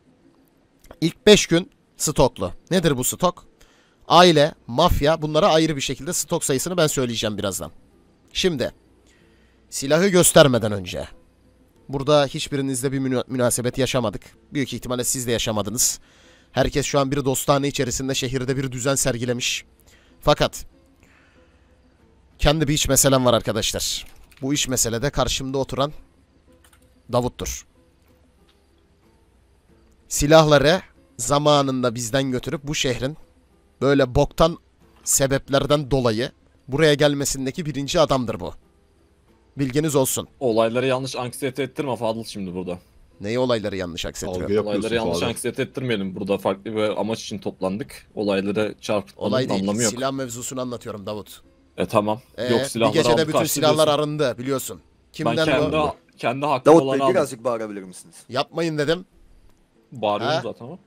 İlk 5 gün stoklu. Nedir bu stok? Aile, mafya, bunlara ayrı bir şekilde stok sayısını ben söyleyeceğim birazdan. Şimdi silahı göstermeden önce, burada hiçbirinizle bir münasebet yaşamadık. Büyük ihtimalle siz de yaşamadınız. Herkes şu an bir dostane içerisinde şehirde bir düzen sergilemiş. Fakat kendi bir iç meselem var arkadaşlar. Bu iç meselede karşımda oturan Davut'tur. Silahları zamanında bizden götürüp bu şehrin böyle boktan sebeplerden dolayı buraya gelmesindeki birinci adamdır bu. Bilginiz olsun. Olayları yanlış anksiyete ettirme Fadıl şimdi burada. Neyi olayları yanlış aksettiyor? Olayları yanlış anksiyete ettirmeyelim. Burada farklı bir amaç için toplandık. Olayları çarpıtmanın Olay değil. anlamı yok. Silah mevzusunu anlatıyorum Davut. Tamam. Yok, Bir silahları gecede aldık, bütün silahlar karşılıyorsun. arındı biliyorsun. Kimden Ben bu? kendi hakkım Davut olanı Bey aldım. birazcık bağırabilir misiniz? Yapmayın dedim. Bağırıyorum Ha? zaten ama.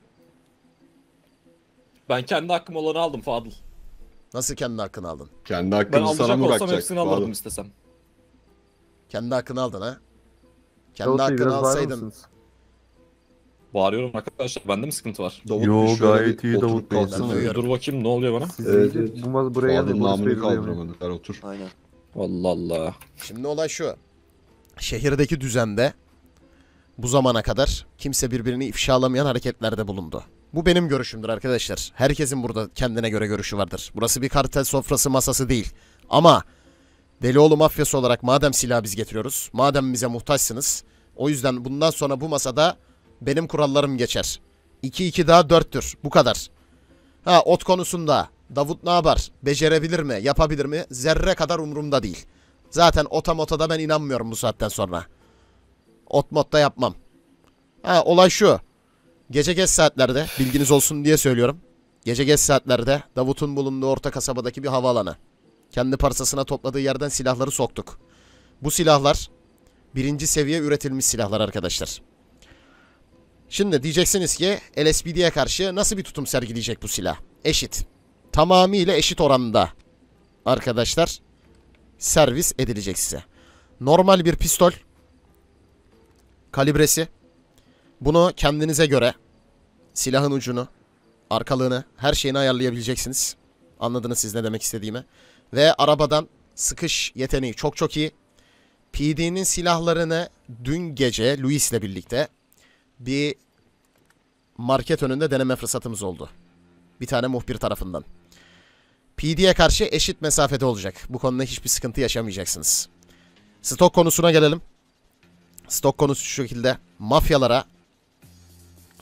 Ben kendi hakkım olanı aldım Fadıl. Nasıl kendi hakkını aldın? Kendi Ben hakkını sana alacak mı olsam bırakacak? hepsini alırdım istesem. Kendi hakkını aldın ha? Kendi Davut Bey, hakkını biraz bağırır alsaydın. mısınız? Bağırıyorum arkadaşlar. Bende mi sıkıntı var? Davut, Yo, bir şöyle gayet bir iyi oturup Davut Bey. kalksana. Ben duyuyorum. Dur bakayım ne oluyor bana? Siz Evet, iyice evet. buraya Fadıl gelin. Polis Bey namını duyuyor. kaldıramadılar, otur. Aynen. Allah Allah. Şimdi olay şu. Şehirdeki düzende bu zamana kadar kimse birbirini ifşalamayan hareketlerde bulundu. Bu benim görüşümdür arkadaşlar. Herkesin burada kendine göre görüşü vardır. Burası bir kartel sofrası masası değil. Ama Delioğlu mafyası olarak madem silah biz getiriyoruz, madem bize muhtaçsınız, o yüzden bundan sonra bu masada benim kurallarım geçer. 2-2 daha 4'tür. Bu kadar. Ha, ot konusunda Davut ne yapar? Becerebilir mi? Yapabilir mi? Zerre kadar umurumda değil. Zaten ota mota da ben inanmıyorum bu saatten sonra. Ot mot da yapmam. Ha, olay şu. Gece geç saatlerde, bilginiz olsun diye söylüyorum. Gece geç saatlerde Davut'un bulunduğu orta kasabadaki bir havaalanı. Kendi parsasına topladığı yerden silahları soktuk. Bu silahlar birinci seviye üretilmiş silahlar arkadaşlar. Şimdi diyeceksiniz ki LSPD'ye karşı nasıl bir tutum sergileyecek bu silah? Eşit. Tamamıyla eşit oranda arkadaşlar servis edilecek size. Normal bir pistol kalibresi. Bunu kendinize göre silahın ucunu, arkalığını, her şeyini ayarlayabileceksiniz. Anladınız siz ne demek istediğimi. Ve arabadan sıkış yeteneği çok çok iyi. PD'nin silahlarını dün gece Luis'le birlikte bir market önünde deneme fırsatımız oldu. Bir tane muhbir tarafından. PD'ye karşı eşit mesafede olacak. Bu konuda hiçbir sıkıntı yaşamayacaksınız. Stok konusuna gelelim. Stok konusu şu şekilde. Mafyalara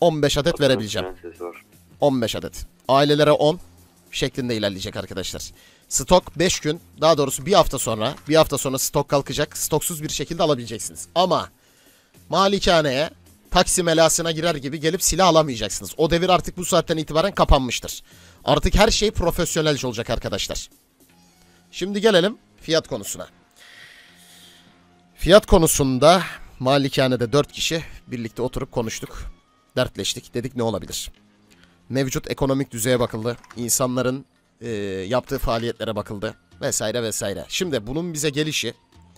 15 adet verebileceğim. 15 adet. Ailelere 10 şeklinde ilerleyecek arkadaşlar. Stok 5 gün, daha doğrusu bir hafta sonra stok kalkacak. Stoksuz bir şekilde alabileceksiniz. Ama malikaneye taksi melasına girer gibi gelip silah alamayacaksınız. O devir artık bu saatten itibaren kapanmıştır. Artık her şey profesyonelce olacak arkadaşlar. Şimdi gelelim fiyat konusuna. Fiyat konusunda malikanede 4 kişi birlikte oturup konuştuk. Dertleştik. Dedik ne olabilir? Mevcut ekonomik düzeye bakıldı. İnsanların yaptığı faaliyetlere bakıldı. Vesaire vesaire. Şimdi bunun bize gelişi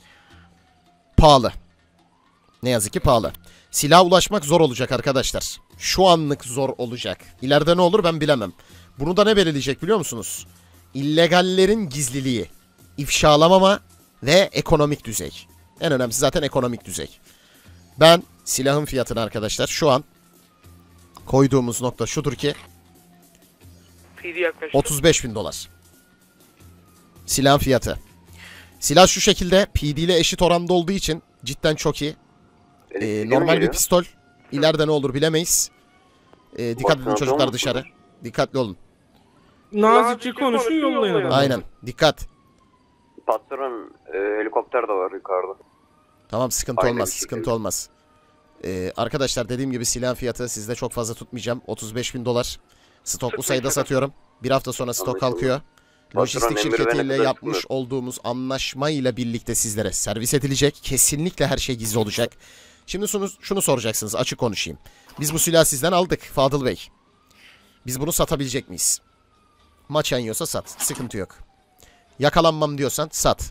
pahalı. Ne yazık ki pahalı. Silaha ulaşmak zor olacak arkadaşlar. Şu anlık zor olacak. İleride ne olur ben bilemem. Bunu da ne belirleyecek biliyor musunuz? İllegallerin gizliliği, ifşalamama ve ekonomik düzey. En önemlisi zaten ekonomik düzey. Ben silahın fiyatını arkadaşlar şu an koyduğumuz nokta şudur ki PD yaklaştı. 35.000 dolar. Silahın fiyatı. Silah şu şekilde PD ile eşit oranda olduğu için cidden çok iyi. Normal bir pistol. İleride ne olur bilemeyiz. Dikkat edin çocuklar dışarı. Dikkatli olun. Nazikçe konuşun yollayalım. Aynen. Dikkat. Patron helikopter de var yukarıda. Tamam sıkıntı Aynen olmaz. bir şekilde. Sıkıntı olmaz. Arkadaşlar dediğim gibi silahın fiyatı sizde çok fazla tutmayacağım. 35.000 dolar. Stoklu sayıda satıyorum. Bir hafta sonra stok kalkıyor. Lojistik emir şirketiyle verene kadar yapmış çıkmıyor. olduğumuz anlaşma ile birlikte sizlere servis edilecek. Kesinlikle her şey gizli olacak. Şimdi şunu soracaksınız. Açık konuşayım. Biz bu silahı sizden aldık Fadıl Bey. Biz bunu satabilecek miyiz? Maçan yiyorsa sat. Sıkıntı yok. Yakalanmam diyorsan sat.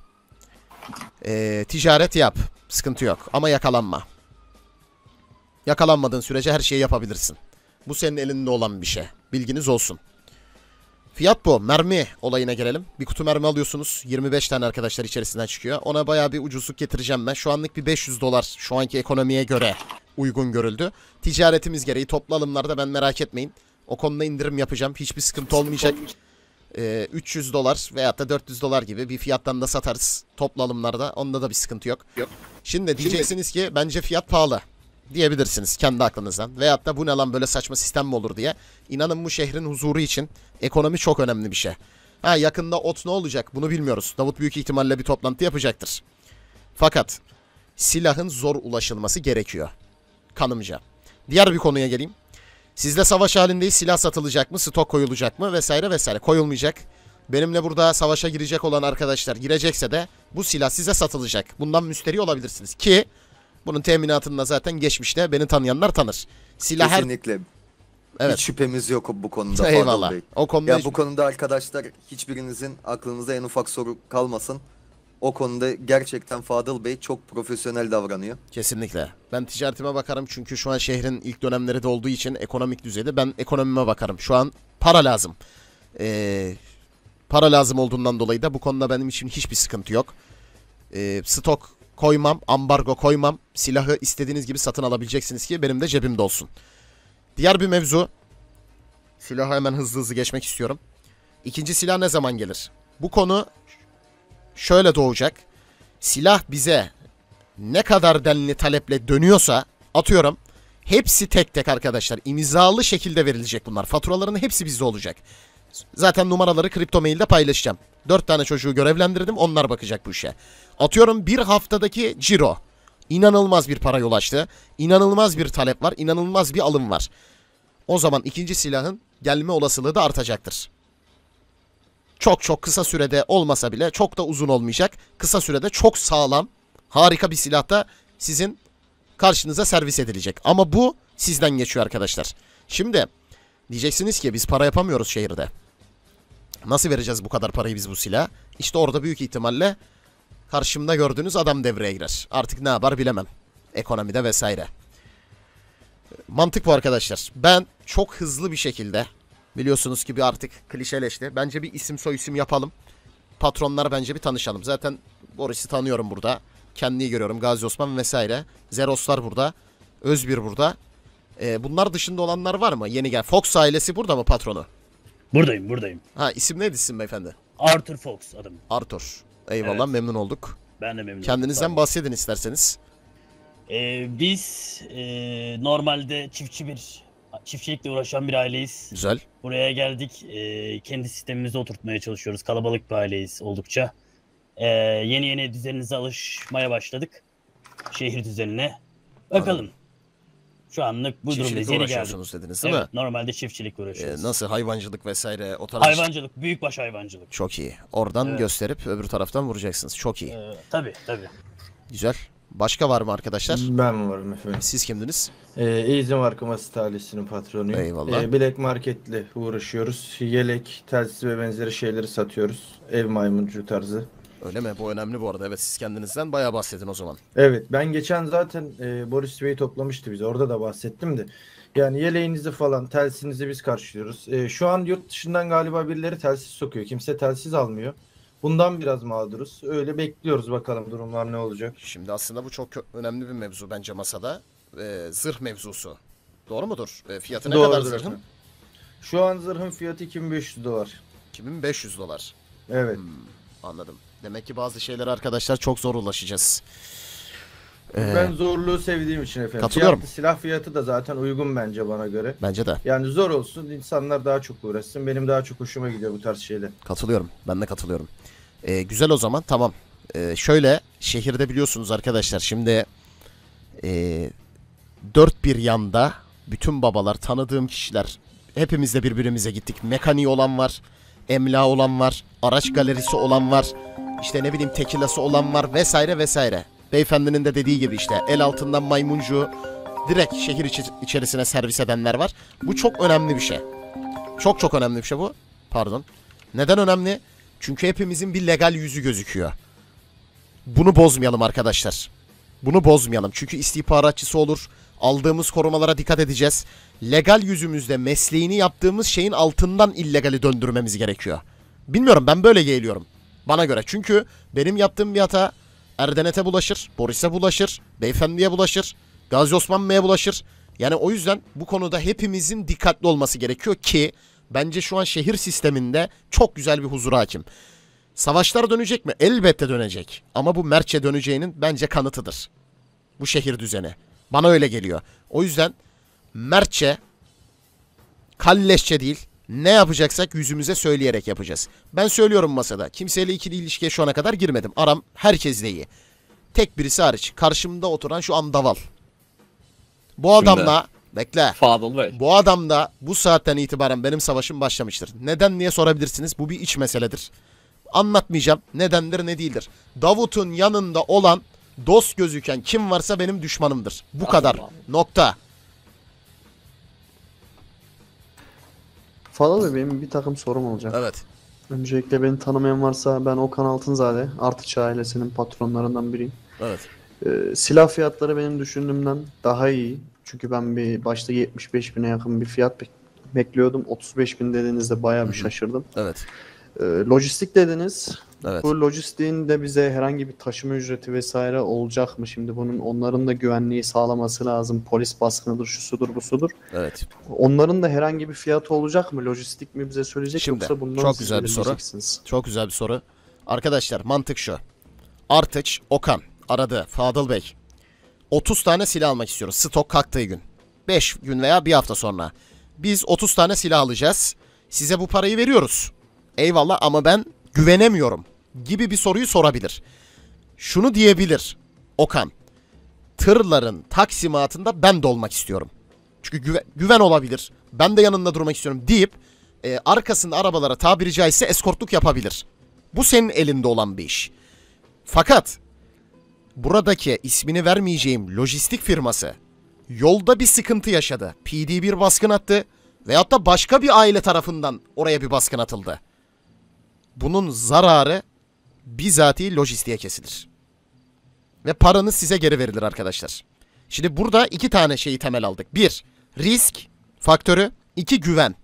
Ticaret yap. Sıkıntı yok. Ama yakalanma. Yakalanmadığın sürece her şeyi yapabilirsin. Bu senin elinde olan bir şey. Bilginiz olsun. Fiyat bu. Mermi olayına gelelim. Bir kutu mermi alıyorsunuz. 25 tane arkadaşlar içerisinden çıkıyor. Ona bayağı bir ucuzluk getireceğim ben. Şu anlık bir 500 dolar şu anki ekonomiye göre uygun görüldü. Ticaretimiz gereği toplu alımlarda ben merak etmeyin. O konuda indirim yapacağım. Hiçbir sıkıntı olmayacak. 300 dolar veyahut da 400 dolar gibi bir fiyattan da satarız. Toplu alımlarda. Onda da bir sıkıntı yok. Şimdi diyeceksiniz ki bence fiyat pahalı. Diyebilirsiniz kendi aklınızdan. Veyahut da bu ne lan böyle saçma sistem mi olur diye. İnanın bu şehrin huzuru için ekonomi çok önemli bir şey. Ha yakında ot ne olacak bunu bilmiyoruz. Davut büyük ihtimalle bir toplantı yapacaktır. Fakat silahın zor ulaşılması gerekiyor. Kanımca. Diğer bir konuya geleyim. Sizde savaş halindeyiz. Silah satılacak mı? Stok koyulacak mı? Vesaire vesaire. Koyulmayacak. Benimle burada savaşa girecek olan arkadaşlar girecekse de bu silah size satılacak. Bundan müşteri olabilirsiniz. Ki bunun teminatını da zaten geçmişte beni tanıyanlar tanır. Silah Kesinlikle. Evet. Hiç şüphemiz yok bu konuda. Eyvallah. Fadıl Bey. O konuda Ya bu konuda arkadaşlar hiçbirinizin aklınızda en ufak soru kalmasın. O konuda gerçekten Fadıl Bey çok profesyonel davranıyor. Kesinlikle. Ben ticaretime bakarım çünkü şu an şehrin ilk dönemleri de olduğu için ekonomik düzeyde ben ekonomime bakarım. Şu an para lazım. Para lazım olduğundan dolayı da bu konuda benim için hiçbir sıkıntı yok. Stok koymam, ambargo koymam. Silahı istediğiniz gibi satın alabileceksiniz ki benim de cebimde olsun. Diğer bir mevzu. Silahı hemen hızlı geçmek istiyorum. İkinci silah ne zaman gelir? Bu konu şöyle doğacak. Silah bize ne kadar denli taleple dönüyorsa atıyorum. Hepsi tek tek arkadaşlar. İmzalı şekilde verilecek bunlar. Faturaların hepsi bizde olacak. Zaten numaraları kripto mailde paylaşacağım. 4 tane çocuğu görevlendirdim. Onlar bakacak bu işe. Atıyorum bir haftadaki ciro. İnanılmaz bir para yol açtı. İnanılmaz bir talep var. İnanılmaz bir alım var. O zaman ikinci silahın gelme olasılığı da artacaktır. Çok kısa sürede olmasa bile çok da uzun olmayacak. Kısa sürede çok sağlam, harika bir silah da sizin karşınıza servis edilecek. Ama bu sizden geçiyor arkadaşlar. Şimdi diyeceksiniz ki biz para yapamıyoruz şehirde. Nasıl vereceğiz bu kadar parayı biz bu silah? İşte orada büyük ihtimalle karşımda gördüğünüz adam devreye girer. Artık ne yapar bilemem. Ekonomide vesaire. Mantık bu arkadaşlar. Ben çok hızlı bir şekilde biliyorsunuz ki bir artık klişeleşti. Bence bir isim soy isim yapalım. Patronlar bence bir tanışalım. Zaten Boris'i tanıyorum burada. Kendiyi görüyorum. Gazi Osman vesaire. Zeroslar burada. Özbir burada. Bunlar dışında olanlar var mı? Yeni gel. Fox ailesi burada mı patronu? Buradayım. Ha isim neydi isim beyefendi? Arthur Fox adım. Arthur. Eyvallah Evet. memnun olduk. Ben de memnunum. Kendinizden bahsedin isterseniz. Biz normalde çiftçi bir çiftçilikle uğraşan bir aileyiz. Güzel. Buraya geldik. Kendi sistemimizi oturtmaya çalışıyoruz. Kalabalık bir aileyiz oldukça. Yeni düzeninize alışmaya başladık. Şehir düzenine. Bakalım. Şu anlık bu durumdayız. Çiftçilikle Yeni geldik. uğraşıyorsunuz dediniz değil Evet, mi? normalde çiftçilikle uğraşıyoruz. Nasıl hayvancılık vesaire o tarz? Hayvancılık, büyükbaş hayvancılık. Çok iyi. Oradan Evet. gösterip öbür taraftan vuracaksınız. Çok iyi. Tabii. Güzel. Başka var mı arkadaşlar? Ben varım efendim. Siz kimdiniz? Eğitim Arkaması Talihsi'nin patronuyum. Eyvallah. Black Market'le uğraşıyoruz. Yelek, telsiz ve benzeri şeyleri satıyoruz. Ev maymuncu tarzı. Öyle mi? Bu önemli bu arada. Evet, siz kendinizden bayağı bahsedin o zaman. Evet, ben geçen zaten Boris Bey toplamıştı bizi. Orada da bahsettim de. Yani yeleğinizi falan, telsizinizi biz karşılıyoruz. Şu an yurt dışından galiba birileri telsiz sokuyor. Kimse telsiz almıyor. Bundan biraz mağduruz. Öyle bekliyoruz, bakalım durumlar ne olacak. Şimdi aslında bu çok önemli bir mevzu bence masada. Zırh mevzusu. Doğru mudur? Fiyatı ne kadar Doğrudur zırhın? efendim. Şu an zırhın fiyatı $2500. 2500 dolar. Evet. Anladım. Demek ki bazı şeylere arkadaşlar çok zor ulaşacağız. Ben zorluğu sevdiğim için efendim. Katılıyorum. Silah fiyatı da zaten uygun bence bana göre. Bence de. Yani zor olsun, insanlar daha çok uğraşsın. Benim daha çok hoşuma gidiyor bu tarz şeyler. Katılıyorum. Ben de katılıyorum. Güzel o zaman. Tamam. Şöyle şehirde biliyorsunuz arkadaşlar şimdi dört bir yanda bütün babalar, tanıdığım kişiler, hepimiz de birbirimize gittik. Mekaniği olan var, emlak olan var, araç galerisi olan var, işte ne bileyim tekilası olan var vesaire vesaire. Beyefendinin de dediği gibi işte el altından maymuncu direkt şehir içerisine servis edenler var. Bu çok önemli bir şey. Çok çok önemli bir şey bu. Pardon. Neden önemli? Çünkü hepimizin bir legal yüzü gözüküyor. Bunu bozmayalım arkadaşlar. Bunu bozmayalım. Çünkü istihbaratçısı olur. Aldığımız korumalara dikkat edeceğiz. Legal yüzümüzde mesleğini yaptığımız şeyin altından illegali döndürmemiz gerekiyor. Bilmiyorum, ben böyle geliyorum. Bana göre. Çünkü benim yaptığım bir hata Erdenet'e bulaşır, Boris'e bulaşır, beyefendiye bulaşır, Gazi Osman Bey'e bulaşır. Yani o yüzden bu konuda hepimizin dikkatli olması gerekiyor ki bence şu an şehir sisteminde çok güzel bir huzur hakim. Savaşlar dönecek mi? Elbette dönecek. Ama bu Mertçe döneceğinin bence kanıtıdır. Bu şehir düzeni. Bana öyle geliyor. O yüzden Mertçe, kalleşçe değil, ne yapacaksak yüzümüze söyleyerek yapacağız. Ben söylüyorum masada. Kimseyle ikili ilişkiye şu ana kadar girmedim. Aram herkesle iyi. Tek birisi hariç. Karşımda oturan şu andaval. Bu adamla... Bekle. Fadıl Bey. Bu adamda bu saatten itibaren benim savaşım başlamıştır. Neden diye sorabilirsiniz. Bu bir iç meseledir. Anlatmayacağım. Nedendir ne değildir. Davut'un yanında olan, dost gözüken kim varsa benim düşmanımdır. Bu kadar. Nokta. Fadıl Bey, benim bir takım sorum olacak. Evet. Öncelikle beni tanımayan varsa ben Okan Altunzade, Artıç ailesinin patronlarından biriyim. Evet. Silah fiyatları benim düşündüğümden daha iyi. Çünkü ben bir başta 75.000'e yakın bir fiyat bekliyordum. 35.000 dediğinizde bayağı bir şaşırdım. Evet. Lojistik dediniz. Evet. Bu lojistiğin de bize herhangi bir taşıma ücreti vesaire olacak mı? Şimdi onların da güvenliği sağlaması lazım. Polis baskınıdır, şu sudur, bu sudur. Evet. Onların da herhangi bir fiyatı olacak mı? Lojistik mi bize söyleyecek, Şimdi, yoksa bundan çok siz güzel bir soru. belirleyeceksiniz? Çok güzel bir soru. Arkadaşlar mantık şu. Artıç, Okan aradı. Fadıl Bey. 30 tane silah almak istiyoruz. Stok kalktığı gün. 5 gün veya bir hafta sonra. Biz 30 tane silah alacağız. Size bu parayı veriyoruz. Eyvallah ama ben güvenemiyorum gibi bir soruyu sorabilir. Şunu diyebilir Okan. Tırların taksimatında ben de olmak istiyorum. Çünkü güven olabilir. Ben de yanında durmak istiyorum deyip arkasında arabalara tabiri caizse eskortluk yapabilir. Bu senin elinde olan bir iş. Fakat buradaki ismini vermeyeceğim lojistik firması yolda bir sıkıntı yaşadı. PD bir baskın attı veyahut da başka bir aile tarafından oraya bir baskın atıldı. Bunun zararı bizatihi lojistiğe kesilir. Ve paranız size geri verilir arkadaşlar. Şimdi burada 2 tane şeyi temel aldık. 1. Risk faktörü. 2. Güven.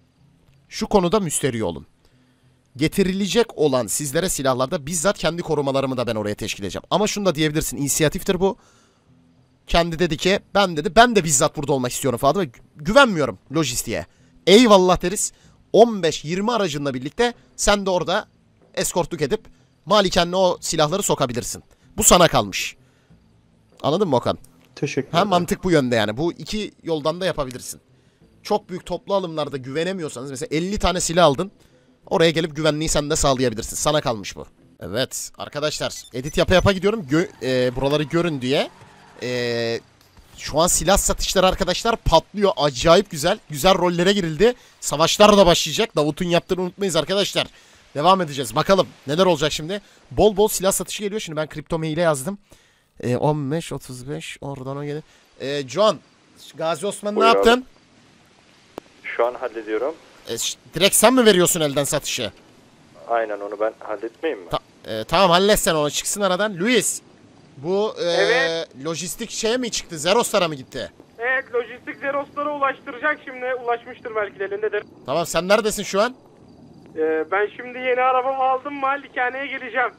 Şu konuda müsterih olun. Getirilecek olan sizlere silahlarda bizzat kendi korumalarımı da ben oraya teşkil edeceğim. Ama şunu da diyebilirsin, inisiyatiftir bu. Kendi dedi ki ben de bizzat burada olmak istiyorum falan ve güvenmiyorum lojistiğe. Eyvallah deriz. 15-20 aracınla birlikte sen de orada eskortluk edip malikanene o silahları sokabilirsin. Bu sana kalmış. Anladın mı Okan? Teşekkür ederim. Mantık bu yönde yani. Bu iki yoldan da yapabilirsin. çok büyük toplu alımlarda güvenemiyorsanız mesela 50 tane silah aldın. Oraya gelip güvenliği sen de sağlayabilirsin. Sana kalmış bu. Evet arkadaşlar edit yapa gidiyorum. Buraları görün diye. Şu an silah satışları arkadaşlar patlıyor. Acayip güzel. Güzel rollere girildi. Savaşlar da başlayacak. Davut'un yaptığını unutmayız arkadaşlar. Devam edeceğiz. Bakalım neler olacak şimdi. Bol bol silah satışı geliyor. Şimdi ben kripto mail'e yazdım. 15, 35 oradan o gelir. John, Gazi Osman ne yaptın? Şu an hallediyorum. Direkt sen mi veriyorsun elden satışı? Aynen, onu ben halletmeyeyim mi? Tamam halletsen onu, çıksın aradan. Luis, bu Evet. lojistik şeye mi çıktı? Zeroslara mı gitti? Evet, lojistik Zeros'lara ulaştıracak şimdi. Ulaşmıştır belki de, elindedir. Tamam, sen neredesin şu an? Ben şimdi yeni arabamı aldım, Malikaneye geleceğim.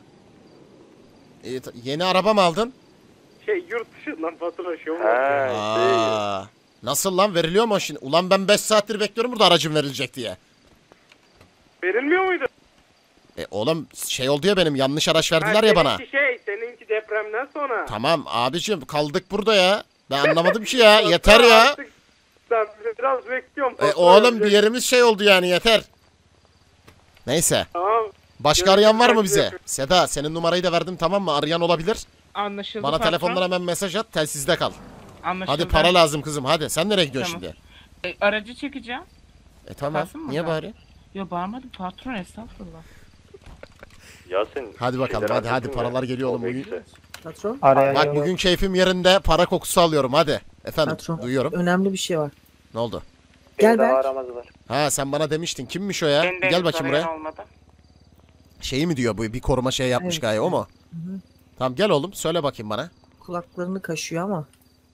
Yeni araba mı aldın? Yurt dışından fatura şey olmaz. Aa, nasıl lan, veriliyor mu o şimdi? Ulan ben 5 saattir bekliyorum burada aracım verilecek diye. Verilmiyor muydu? Oğlum şey oldu ya, benim yanlış araç verdiler ya bana. Seninki depremden sonra. Tamam abicim, kaldık burada ya. Ben anlamadım ki ya, yeter ya. Ben biraz bekliyorum. Oğlum bir yerimiz şey oldu yani, yeter. Neyse. Tamam. Başka arayan var mı bize? Seda, senin numarayı da verdim, tamam mı? Arayan olabilir. Anlaşıldı. Bana patron. telefondan hemen mesaj at, telsizde kal. Anlaşıldı. Hadi para lazım kızım, hadi. Sen nereye gidiyorsun Tamam. şimdi? Aracı çekeceğim. Tamam. Kalsın mı Niye sen? bari? Yo, bağırmadım patron, estağfurullah. Yasin. Hadi bakalım, hadi paralar geliyor oğlum bugün. Patron. Bak bugün keyfim yerinde, para kokusu alıyorum, hadi. Efendim, Patron. duyuyorum. Önemli bir şey var. Ne oldu? Gel Berk. Ha, sen bana demiştin, kimmiş o ya? Gel bakayım buraya. Şeyi mi diyor bu, bir koruma şey yapmış Evet. gaye, o mu? Hı. Tamam gel oğlum, söyle bakayım bana. Kulaklarını kaşıyor ama.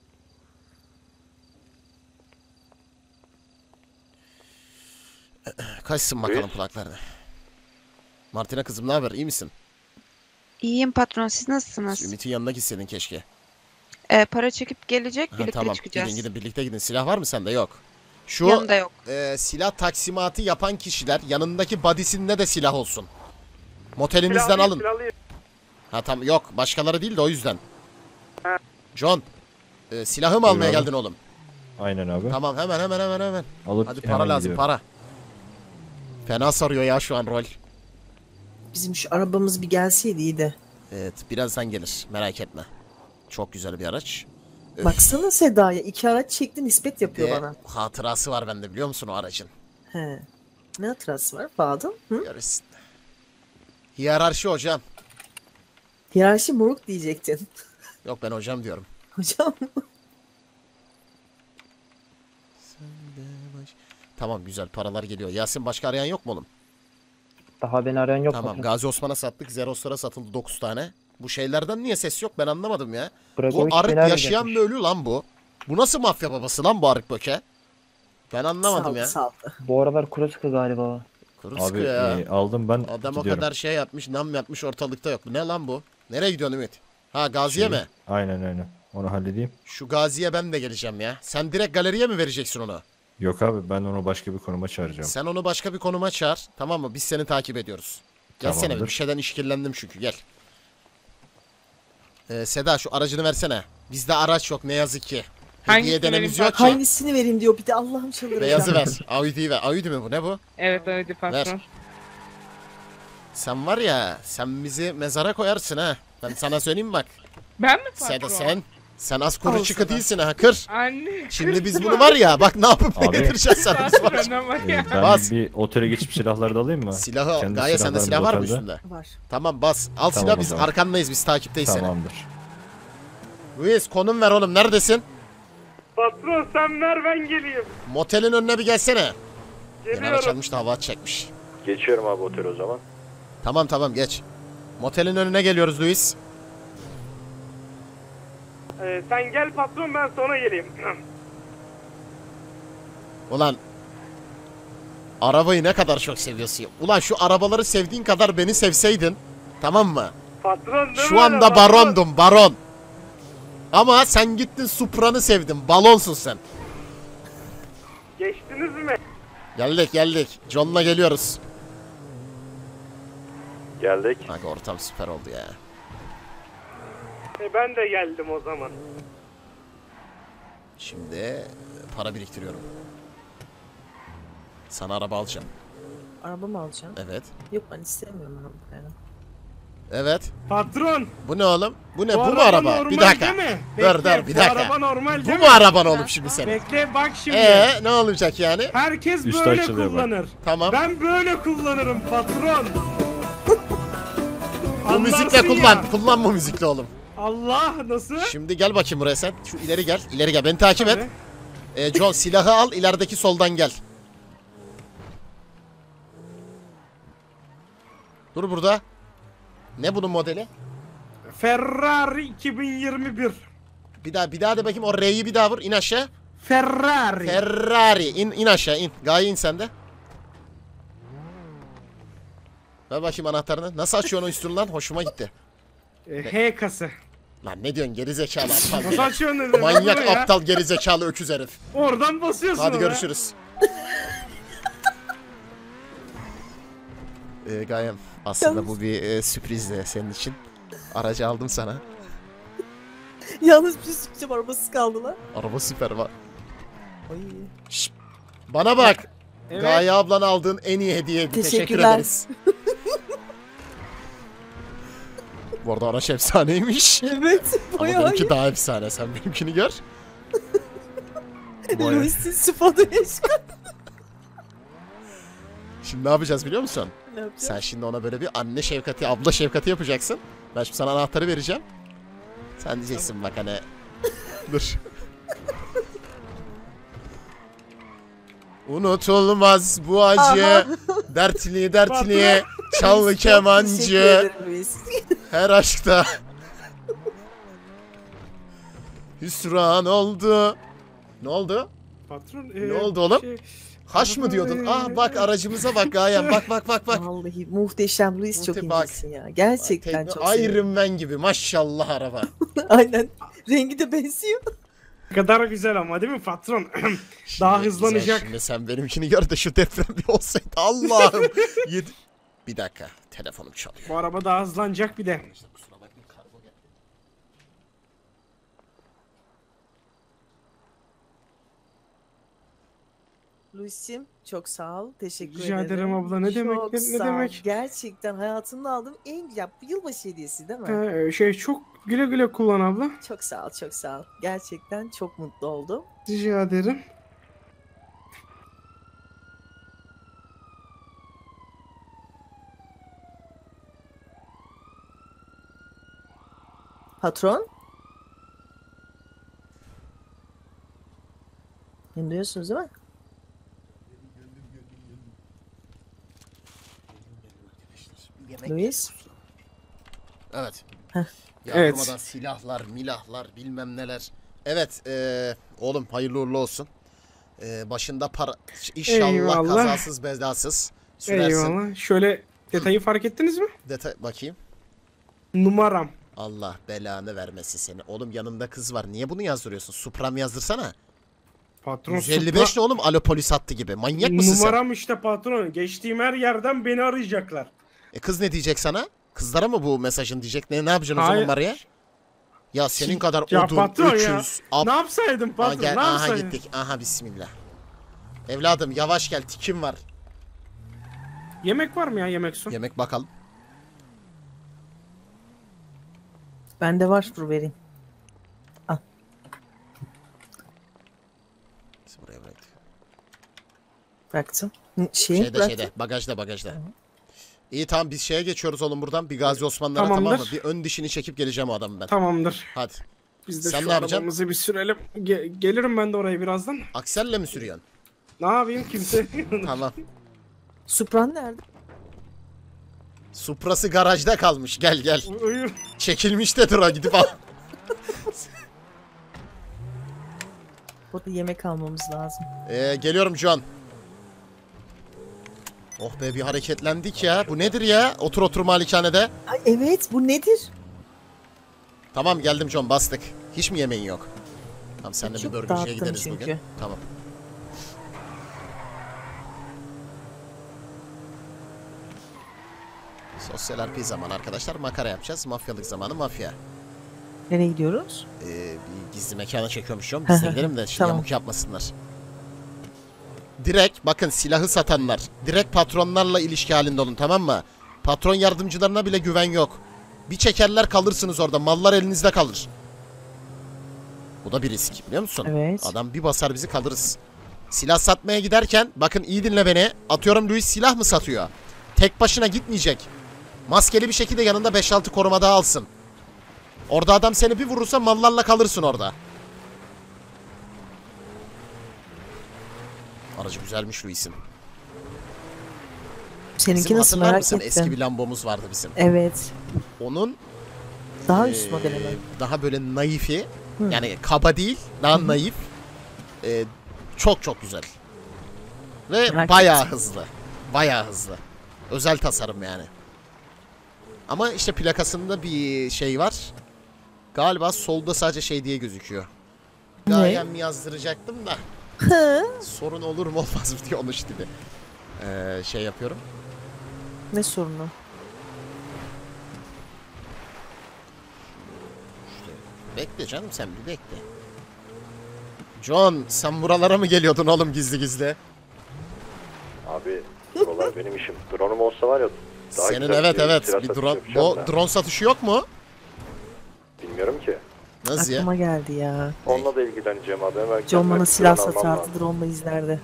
Kaçsın bakalım kulaklarını. Martina kızım, ne haber, iyi misin? İyiyim patron, siz nasılsınız? Ümit'in yanına gitseydin keşke. Para çekip gelecek, birlikte Tamam, çıkacağız. gidin birlikte gidin. Silah var mı sende? Yok. Şu Yanımda yok. Silah taksimatı yapan kişiler yanındaki body'sinde de silah olsun. Motelinizden Silahlıyım, alın. silahlıyım. Ha tamam, yok başkaları değil de o yüzden. John, silahı mı almaya geldin oğlum? Aynen abi. Tamam, hemen. Alıp Hadi hemen para lazım, gidiyorum. para. Fena sarıyor ya şu an rol. Bizim şu arabamız bir gelseydi iyi de. Evet, birazdan gelir, merak etme. Çok güzel bir araç. Baksana Seda'ya, 2 araç çekti, nispet yapıyor Ve bana. hatırası var bende, biliyor musun o aracın? He. Ne hatırası var Fadıl? Hı? Görürsün. Hiyerarşi hocam. Hiyerarşi moruk diyecektin. Yok, ben hocam diyorum. Hocam. Tamam, güzel paralar geliyor. Yasin, başka arayan yok mu oğlum? Daha beni arayan yok. Tamam, patron. Gazi Osman'a sattık. Zeroslara satıldı 9 tane. Bu şeylerden niye ses yok, ben anlamadım ya. Bregovic Bu arık beni yaşayan arayacakmış. mı ölü lan bu? Bu nasıl mafya babası lan bu arık böke? Ben anlamadım ya. Bu aralar kuru sıkı galiba. Kuru Abi sıkı ya. aldım ben, Adam o gidiyorum. kadar şey yapmış, nam yapmış, ortalıkta yok. Ne lan bu? Nereye gidiyorsun Ümit? Ha, Gazi'ye mi? Aynen. Onu halledeyim. Şu Gazi'ye ben de geleceğim ya. Sen direkt galeriye mi vereceksin onu? Yok abi, ben onu başka bir konuma çağıracağım. Sen onu başka bir konuma çağır. Tamam mı? Biz seni takip ediyoruz. Gelsene, Tamamdır. bir şeyden işkillendim çünkü, gel. Seda, şu aracını versene. Bizde araç yok ne yazık ki. Hediye Hangisini denemiz vereyim yok ki. Hangisini vereyim diyor bir de, Allah'ım çıldıracağım. Beyazı ver. Audi'yi ver. Audi mi bu? Ne bu? Evet, öyle patron. Ver. Sen var ya, sen bizi mezara koyarsın ha. Ben sana söyleyeyim mi bak. Ben mi patron? Seda sen az kuru Al çıkı sana. değilsin ha, kır. Anne. Şimdi biz bunu var ya, bak ne yapıp ne Abi. getireceğiz sana. Biz var. Patron ama ya. Ben Bas. bir otele geçip silahları da alayım mı? Silahı al. Kendi Gaye, sende silah silahlarım var mı otelde. üstünde? Var. Tamam, bas. Al Tamam, silah, o biz zaman. arkandayız, biz takipteyiz seni. Tamamdır. Luis, konum ver oğlum, neredesin? Patron sen ver, ben geleyim. Motelin önüne bir gelsene. Yeni araç Geliyorum. almış da hava çekmiş. Geçiyorum abi otel o zaman. Tamam geç. Motelin önüne geliyoruz Luis. Sen gel patron, ben sonra geleyim. Ulan arabayı ne kadar çok seviyorsun. Ulan şu arabaları sevdiğin kadar beni sevseydin. Tamam mı? Patron değil mi Şu anda öyle, barondum, baron. Ama sen gittin Supra'nı sevdin. Balonsun sen. Geçtiniz mi? Geldik. John'la geliyoruz. Geldik. Bak ortam süper oldu ya. Ben de geldim o zaman. Şimdi para biriktiriyorum. Sana araba alacağım. Araba mı alacağım? Evet. Yok ben istemiyorum araba yani. Evet. Patron. Bu ne oğlum? Bu ne? Bu mu araba araba? normal Bir dakika. değil mi? Dur Bekle, dur bir bu dakika. araba normal Bu değil mu mi? araban oğlum şimdi senin? Bekle bak şimdi. Ne olacak yani? Herkes Üstü böyle açılıyor bak. kullanır. Tamam. Ben böyle kullanırım patron. Bu müzikle Anlarsın kullan. ya. Kullan bu müzikle oğlum. Allah nasıl? Şimdi gel bakayım buraya sen. Şu ileri gel. İleri gel. Beni takip et. Tabii. John silahı al. İlerideki soldan gel. Dur burada. Ne bunun modeli? Ferrari 2021. Bir daha de bakayım. O R'yi bir daha vur. İn aşağı. Ferrari. Ferrari. İn aşağı in. Gaye in sen de. Ver bakayım anahtarını. Nasıl açıyorsun o üstünü lan? Hoşuma gitti. H kası. Lan ne diyorsun geri zekalı aptal. Nasıl geri. açıyorsun dedi? Manyak Baksana ya. aptal geri zekalı öküz herif. Oradan basıyorsun. Hadi ona. görüşürüz. Gayem aslında bu bir sürprizdi senin için. Aracı aldım sana. Yalnız bir sürpriz arabası kaldı lan. Araba süper var. Ay. Şşt, bana bak. Evet. Gaye ablan aldığın en iyi hediyeydi. Teşekkür Teşekkürler. ederiz. Bu arada araç efsaneymiş. Evet. Ama Bayağı benimki iyi. daha efsane. Sen benimkini gör. Louis'in sıfatı eşkan. Şimdi ne yapacağız biliyor musun? Ne yapacağız? Sen şimdi ona böyle bir anne şefkati, abla şefkati yapacaksın. Ben şimdi sana anahtarı vereceğim. Sen diyeceksin bak hani... Dur. Unutulmaz bu acı. Aha. Dertli çal Teşekkür kemancı. ederim Louis. Her aşkta hüsran oldu. Ne oldu? Patron. Ne oldu oğlum? Haş mı diyordun? Ah bak aracımıza bak Gayem. Bak. Vallahi muhteşem Louis, çok Bak. incesin ya. Gerçekten çok seviyorum. Iron Man gibi maşallah araba. Aynen. Rengi de benziyor. Ne kadar güzel ama değil mi patron? Daha Şimdi hızlanacak. güzel, şimdi sen benimkini gör de şu deprem bir olsaydı. Allah'ım. Bir dakika. Telefonum çalıyor. Bu araba daha hızlanacak bir de. Louis'im çok sağ ol. Teşekkür Rica ederim. ederim abla, ne demek, Çok ne sağ ol. demek. Gerçekten hayatımda aldığım en güzel yılbaşı hediyesi değil mi? Çok güle güle kullan abla. Çok sağ ol, çok sağ ol. Gerçekten çok mutlu oldum. Rica ederim. Patron? Beni duyuyorsunuz değil mi? Louis? Evet. Heh. Yağdırmadan silahlar, milahlar, bilmem neler. Evet, oğlum hayırlı uğurlu olsun. Başında para... İnşallah Eyvallah. kazasız belasız sürersin. Eyvallah. Şöyle detayı fark ettiniz mi? Bakayım. Numaram. Allah belanı vermesin seni. Oğlum yanında kız var. Niye bunu yazdırıyorsun? Supram yazdırsana. Patron 155 ne oğlum? Alo polis hattı gibi. Manyak mısın sen? Numaram işte patron. Geçtiğim her yerden beni arayacaklar. Kız ne diyecek sana? Kızlara mı bu mesajın diyecek? Ne yapacaksın o zaman Hayır. numaraya? Ya senin kadar Ya odun, patron öküz, ya. Ne yapsaydım patron? Ne aha yapsaydım? gittik. Aha bismillah. Evladım yavaş gel. Tikim var. Yemek var mı ya, yemek su? Yemek bakalım. Bende var, dur vereyim. Al. Buraya bıraktık. Bıraktım. Şeyde bagajda. İyi tamam biz şeye geçiyoruz oğlum buradan. Bir Gazi Osmanlılara tamam mı? Tamamdır. Bir ön dişini çekip geleceğim o adamın ben. Tamamdır. Hadi. Biz de Sen şu ne yapacaksın? arabamızı bir sürelim. Gelirim ben de oraya birazdan. Akselle mi sürüyorsun? Ne yapayım kimse? Tamam. Supran nerede? Suprası garajda kalmış. Gel. Uyur. Çekilmiş de dur gidip al. Burada yemek almamız lazım. Geliyorum John. Oh be bir hareketlendik ya. Bu nedir ya? Otur malikanede. Ay evet, bu nedir? Tamam geldim John bastık. Hiç mi yemeğin yok? Tamam seninle bir Çok burgerciye dağıttım gideriz çünkü. bugün. Tamam. Sosyal RP zamanı arkadaşlar. Makara yapacağız. Mafyalık zamanı mafya. Nereye gidiyoruz? Bir gizli mekana çekiyormuş John. Biz de gidelim de Tamam. yamuk yapmasınlar. direkt bakın silahı satanlar direkt patronlarla ilişki halinde olun, tamam mı? Patron yardımcılarına bile güven yok. Bir çekerler kalırsınız orada, mallar elinizde kalır. Bu da bir risk, biliyor musun? Evet. Adam bir basar bizi kalırız. Silah satmaya giderken bakın iyi dinle beni. Atıyorum Luis silah mı satıyor? Tek başına gitmeyecek. Maskeli bir şekilde yanında 5-6 koruma daha alsın. Orada adam seni bir vurursa mallarla kalırsın orada. Aracı güzelmiş Luis'in. Seninki Bizim nasıl, hatırlar merak mısın? ettim. Eski bir Lambo'muz vardı bizim. Evet. Onun Daha üst modeli mi? daha böyle naifi, yani kaba değil, daha naif. Çok çok güzel. Ve Merak bayağı ettim. hızlı. Bayağı hızlı. Özel tasarım yani. Ama işte plakasında bir şey var. Galiba solda sadece şey diye gözüküyor. Ne? Gayem yazdıracaktım da. Sorun olur mu olmaz mı diye onu işte şey yapıyorum. Ne sorunu? İşte bekle canım, sen bir bekle. John, sen buralara mı geliyordun oğlum gizli gizli? Abi buralar benim işim. Drone'um olsa var ya daha Senin güzel evet silah bir satışı drone. yapacağım Bu da. drone satışı yok mu? Bilmiyorum ki. Nasıl Aklıma geldi ya. Onunla da ilgileneceğim abi. Hemen John kendime bana bir silah drone almam satardı, lazım. drone'la izlerdi.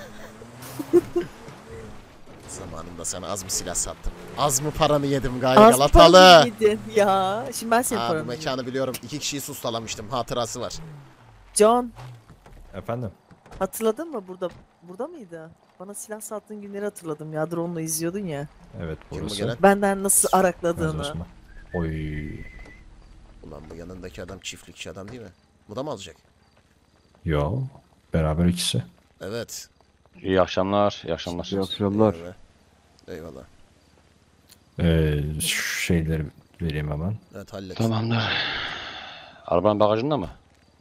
Zamanında sana az mı silah sattım? Az mı paranı yedim Gaye Az Galatalı? para yedin ya. Şimdi ben senin Bu paranı mekanı biliyorum. 2 kişiyi sustalamıştım. Hatırası var. John, Efendim? hatırladın mı burada mıydı? Bana silah sattığın günleri hatırladım ya. Drone'la izliyordun ya. Evet Kim bu burası. gene? Benden nasıl Gazi arakladığını. Osman. Oy. Ulan bu yanındaki adam çiftlikçi adam değil mi? Bu da mı alacak? Yo. Beraber ikisi. Evet. İyi akşamlar. İyi akşamlar. İyi akşamlar. Eyvallah. Şu şeyleri vereyim hemen. Evet, hallet. Tamamdır. Arabanın bagajında mı?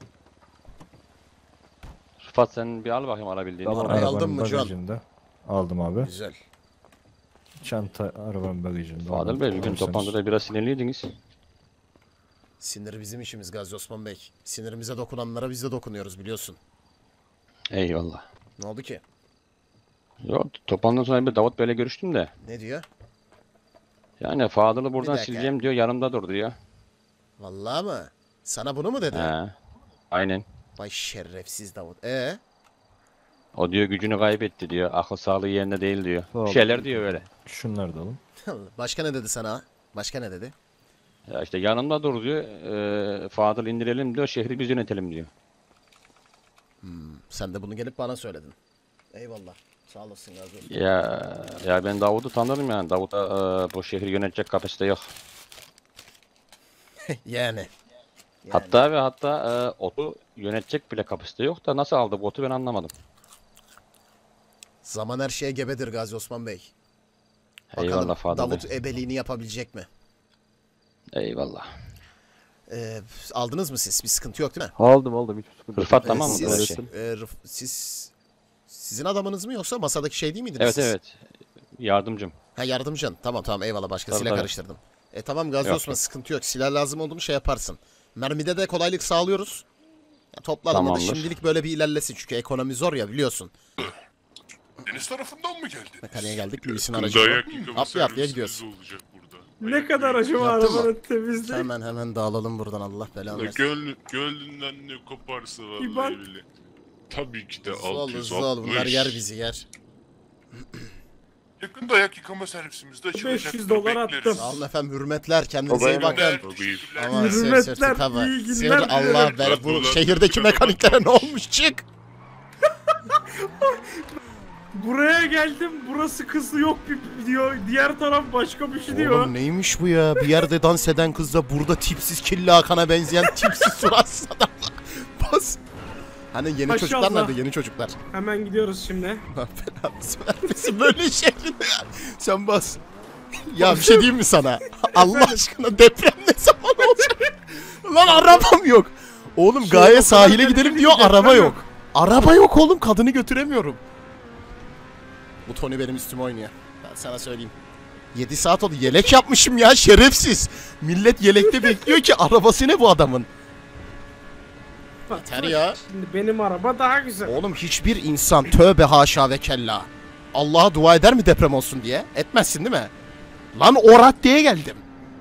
Rıfat sen bir al bakayım alabildiğini. Tamam, Arabayı arabanın aldın mı John? bagajında. Aldım abi. Güzel. Çanta arabanın bagajında. Fadıl Bey bugün toplantıda biraz sinirliydiniz. Sinir bizim işimiz Gazi Osman Bey. Sinirimize dokunanlara biz de dokunuyoruz biliyorsun. Eyvallah. Ne oldu ki? Yok toplantıdan sonra bir Davut Bey'le görüştüm de. Ne diyor? Yani Fadıl'ı buradan dakika. sileceğim diyor, yanımda dur diyor. Vallahi mı? Sana bunu mu dedi? He. Aynen. Vay şerefsiz Davut. O diyor gücünü kaybetti diyor. Akıl sağlığı yerinde değil diyor. Sağ ol. Bir şeyler diyor öyle. Şunları da alın. Başka ne dedi sana? Başka ne dedi? Ya işte yanımda dur diyor. Fadıl indirelim diyor. Şehri biz yönetelim diyor. Sen de bunu gelip bana söyledin. Eyvallah. Sağ olasın Gazi Osman. Ya ben Davut'u tanırım yani. Davut'a bu şehri yönetecek kapasite yok. Yani. Hatta otu yönetecek bile kapasite yok da nasıl aldı bu otu ben anlamadım. Zaman her şeye gebedir Gazi Osman Bey. Bakalım Eyvallah Fadıl Davut Bey. ebeliğini yapabilecek mi? Eyvallah. Aldınız mı siz? Bir sıkıntı yok değil mi? Aldım hiç sıkıntı yok. Rıfat tamam mı? Siz, Böyle şey. sizin adamınız mı yoksa masadaki şey değil miydiniz siz? Evet. Yardımcım. Ha, yardımcın. Tamam eyvallah, başkasıyla Tabii. karıştırdım. Tamam Gazi Yok, Osman, yok. sıkıntı yok. Silah lazım olduğunu şey yaparsın. Mermide de kolaylık sağlıyoruz. Ya, toplanmadı Tamamdır. şimdilik böyle bir ilerlesin çünkü ekonomi zor ya biliyorsun. Deniz tarafından mı geldin? Mekaniğe geldik. Luis'in Yakında aracı ayak bu. yıkama Atlaya servisimiz gidiyoruz. olacak burada. Ne kadar acaba Yaptın mı? arabanın temizliği. Hemen dağılalım buradan, Allah belanı versin. Gönlünden ne koparsa İban. vallahi bile. Tabii ki de Hızlı ol 660. bunlar yer bizi yer. Yakında ayak yıkama servisimizde açılacak. 500 dolar attım. Sağ olun efendim, hürmetler, kendinize iyi bakın. Tabii. Aman Hürmetler, tabii. iyi günler Sır Allah dilerim. ver, bu şehirdeki mekaniklere ne olmuş, çık. Buraya geldim, burası kızı yok diyor. Diğer taraf başka bir şey diyor. Oğlum neymiş bu ya? Bir yerde dans eden kızla burada tipsiz Killi Hakan'a benzeyen tipsiz suratsız adamlar. Bas. Hani yeni Maşallah. çocuklar nerede? Yeni çocuklar. Hemen gidiyoruz şimdi. Allah belanızı vermesin böyle şehrinde ya. Sen bas. Ya bir şey diyeyim mi sana? Allah aşkına deprem ne zaman olacak? Lan arabam yok. Oğlum Şey, Gaye o kadar sahile gidelim deprem diyor, yok, araba deprem yok. Araba yok oğlum, kadını götüremiyorum. Bu Tony benim üstüme oynuyor. Ben sana söyleyeyim. 7 saat oldu, yelek yapmışım ya, şerefsiz. Millet yelekte bekliyor ki arabası ne bu adamın? Yeter ya. Şimdi benim araba daha güzel. Oğlum hiçbir insan tövbe haşa ve kella Allah'a dua eder mi deprem olsun diye? Etmezsin değil mi? Lan o raddeye geldim.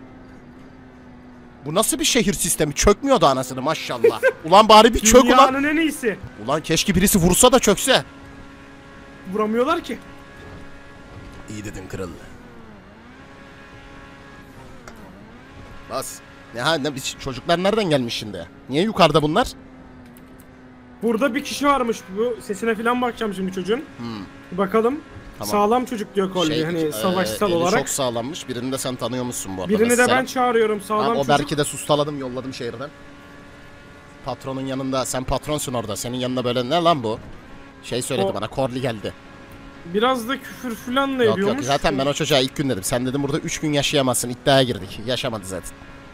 Bu nasıl bir şehir sistemi? Çökmüyordu anasını maşallah. Ulan bari bir çök ulan. Dünyanın en iyisi. Ulan keşke birisi vursa da çökse. Vuramıyorlar ki. İyi dedin kral. Bas. Ne biz çocuklar nereden gelmiş şimdi? Niye yukarıda bunlar? Burada bir kişi varmış. Bu sesine falan bakacağım şimdi çocuğun. Bakalım. Tamam. Sağlam çocuk diyor Kolbi. Hani savaşsal eli olarak. çok sağlammış. Birini de sen tanıyormuşsun bu arada. Birini de Mesela. ben çağırıyorum sağlam Tamam, o çocuk. Berk'i de sustaladım yolladım şehirden. Patronun yanında sen patronsun orada. Senin yanında böyle ne lan bu? Şey söyledi bana Corley geldi. Biraz da küfür falan da Yok ediyormuş. yok zaten ben o çocuğa ilk gün dedim. Sen dedim burada 3 gün yaşayamazsın iddiaya girdik. Yaşamadı zaten.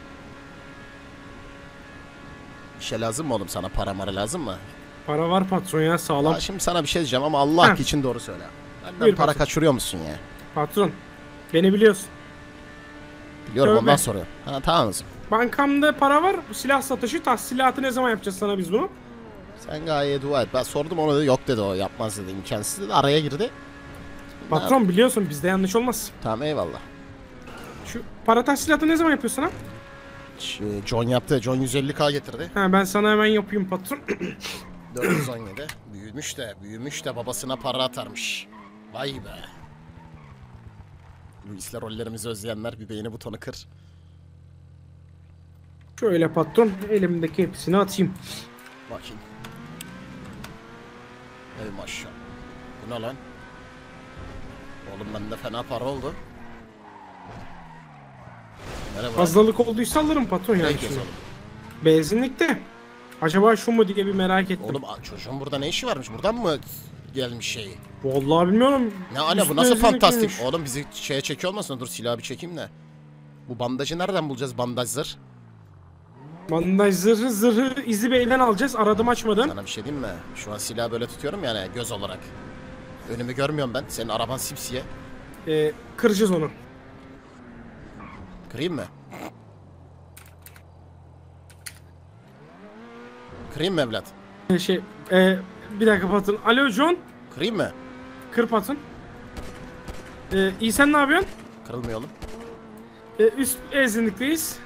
Bir şey lazım mı oğlum sana? Para mara lazım mı? Para var patron ya sağlam. Ya şimdi sana bir şey diyeceğim ama Allah Heh. için doğru söyle. Benden Buyur para patron. kaçırıyor musun ya? Patron. Beni biliyorsun. Biliyorum Tövbe. ondan soruyorum. Ha tamam mısın? Bankamda para var. Silah satışı. Tahsilatı ne zaman yapacağız sana biz bunu? Sen gayet dua et. Ben sordum ona da yok dedi o yapmaz dedi imkansız dedi. Araya girdi. Patron biliyorsun bizde yanlış olmaz. Tamam eyvallah. Şu para tahsilatı ne zaman yapıyorsun ha? John yaptı. John 150k getirdi. Ha ben sana hemen yapayım patron. 417. Büyümüş de babasına para atarmış. Vay be. Luis'le rollerimizi özleyenler bir beğeni butonu kır. Şöyle patron elimdeki hepsini atayım. Bakayım. Ey maşallah. Bu ne lan? Oğlum bende fena para oldu. Merhaba. Fazlalık olduysa alırım patron yani. Peki, şunu. oğlum. Benzinlikte. Acaba şu mu diye bir merak ettim. Oğlum çocuğun burada ne işi varmış? Buradan mı gelmiş şeyi? Vallahi bilmiyorum. Ne ala bu Üstüne nasıl benzinlik fantastik? giymiş. Oğlum bizi şeye çekiyor olmasın? Dur silahı bir çekeyim de. Bu bandajı nereden bulacağız bandaj zırh? Bandaj zırhı izi beyden alacağız. Aradım açmadım. Sana bir şey diyeyim mi? Şu an silahı böyle tutuyorum yani göz olarak. Önümü görmüyorum ben. Senin araban simsiye. Kıracağız onu. Kırayım mı? Kırayım mı evlat? Bir dakika patron. Alo John. Kırayım mı? Kır patron. İyi sen ne yapıyorsun? Kırılmıyor oğlum. Üst benzinlikteyiz.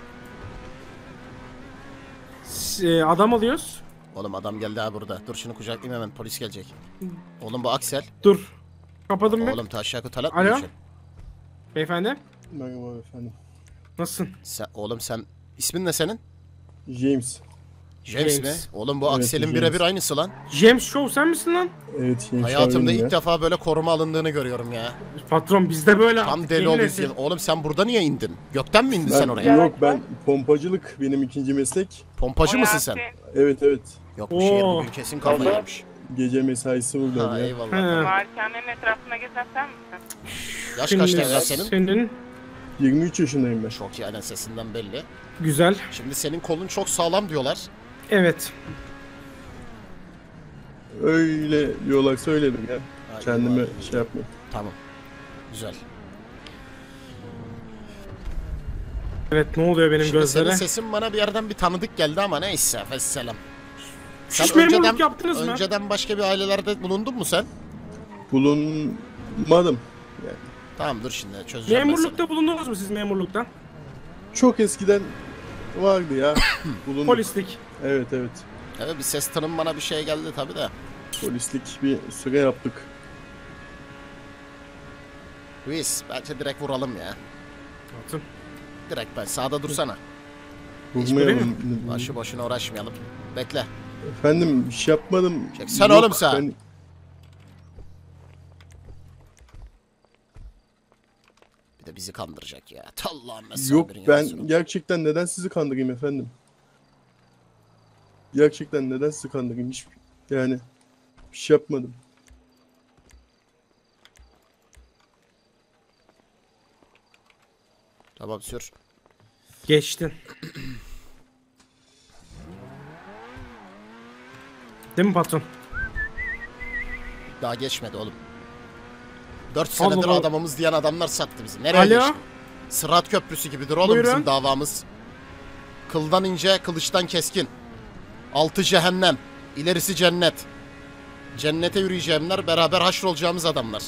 Adam alıyoruz. Oğlum adam geldi ha burada. Dur şunu kucaklayayım hemen polis gelecek. Oğlum bu Aksel. Dur. Kapadım mı? Oğlum taşak talat mı Alo. diyorsun? Beyefendi. Merhaba efendim. Nasılsın? Oğlum sen ismin ne senin? James. James mi? Oğlum bu Evet, Aksel'in James. birebir aynısı lan. James Show sen misin lan? Evet. Hayatımda ya. ilk defa böyle koruma alındığını görüyorum ya. Patron bizde böyle. Tam deli Yemin oluyorsun. ederim. Oğlum sen burada niye indin? Gökten mi indin sen oraya? Yok ben pompacılık benim ikinci meslek. Pompacı mısın sen? Evet evet. Yok bu şehir bugün kesin kafayı yemiş. Gece mesaisi burada Ha ya. eyvallah. Malikanenin etrafına gezen sen misin? Yaş kaçta ya senin? Senin 23 yaşındayım ben. Çok iyi aynen sesinden belli. güzel. Şimdi senin kolun çok sağlam diyorlar. Evet. Öyle diyorlar söyledim ya. Ha, Kendime eyvallah. şey yapmıyorum. Tamam. Güzel. Evet ne oluyor benim Şimdi gözlere? senin sesin bana bir yerden bir tanıdık geldi ama neyse. Vesselam. Hiç memurluk yaptınız mı? Önceden başka bir ailelerde bulundun mu sen? Bulunmadım. Yani Tamam dur şimdi çözeceğim ben seni. Memurlukta bulundunuz mu siz memurluktan? çok eskiden vardı ya. Bulundum. Polislik. Evet evet. Evet bir ses tanım bana bir şey geldi tabi de. Polislik bir süre yaptık. Luis bence direkt vuralım ya. Atın. Direkt ben sağda dursana. Vurmayalım. Başı boşuna uğraşmayalım. Bekle. Efendim bir şey yapmadım. Çeksen Yok, oğlum sen. ben- Bir de bizi kandıracak ya. Allah'ım Yok ben gerçekten neden sizi kandırayım efendim? Gerçekten neden sizi kandırayım? Hiç yani bir şey yapmadım. Tamam sür. Geçtin. Değil mi patron? Daha geçmedi oğlum. 4 senedir Allah. adamımız diyen adamlar sattı bizi. Nereye Alo? geçti? Sırat köprüsü gibidir oğlum Buyurun. bizim davamız. Kıldan ince, kılıçtan keskin. Altı cehennem. İlerisi cennet. Cennete yürüyeceğimler, beraber haşrolacağımız adamlar.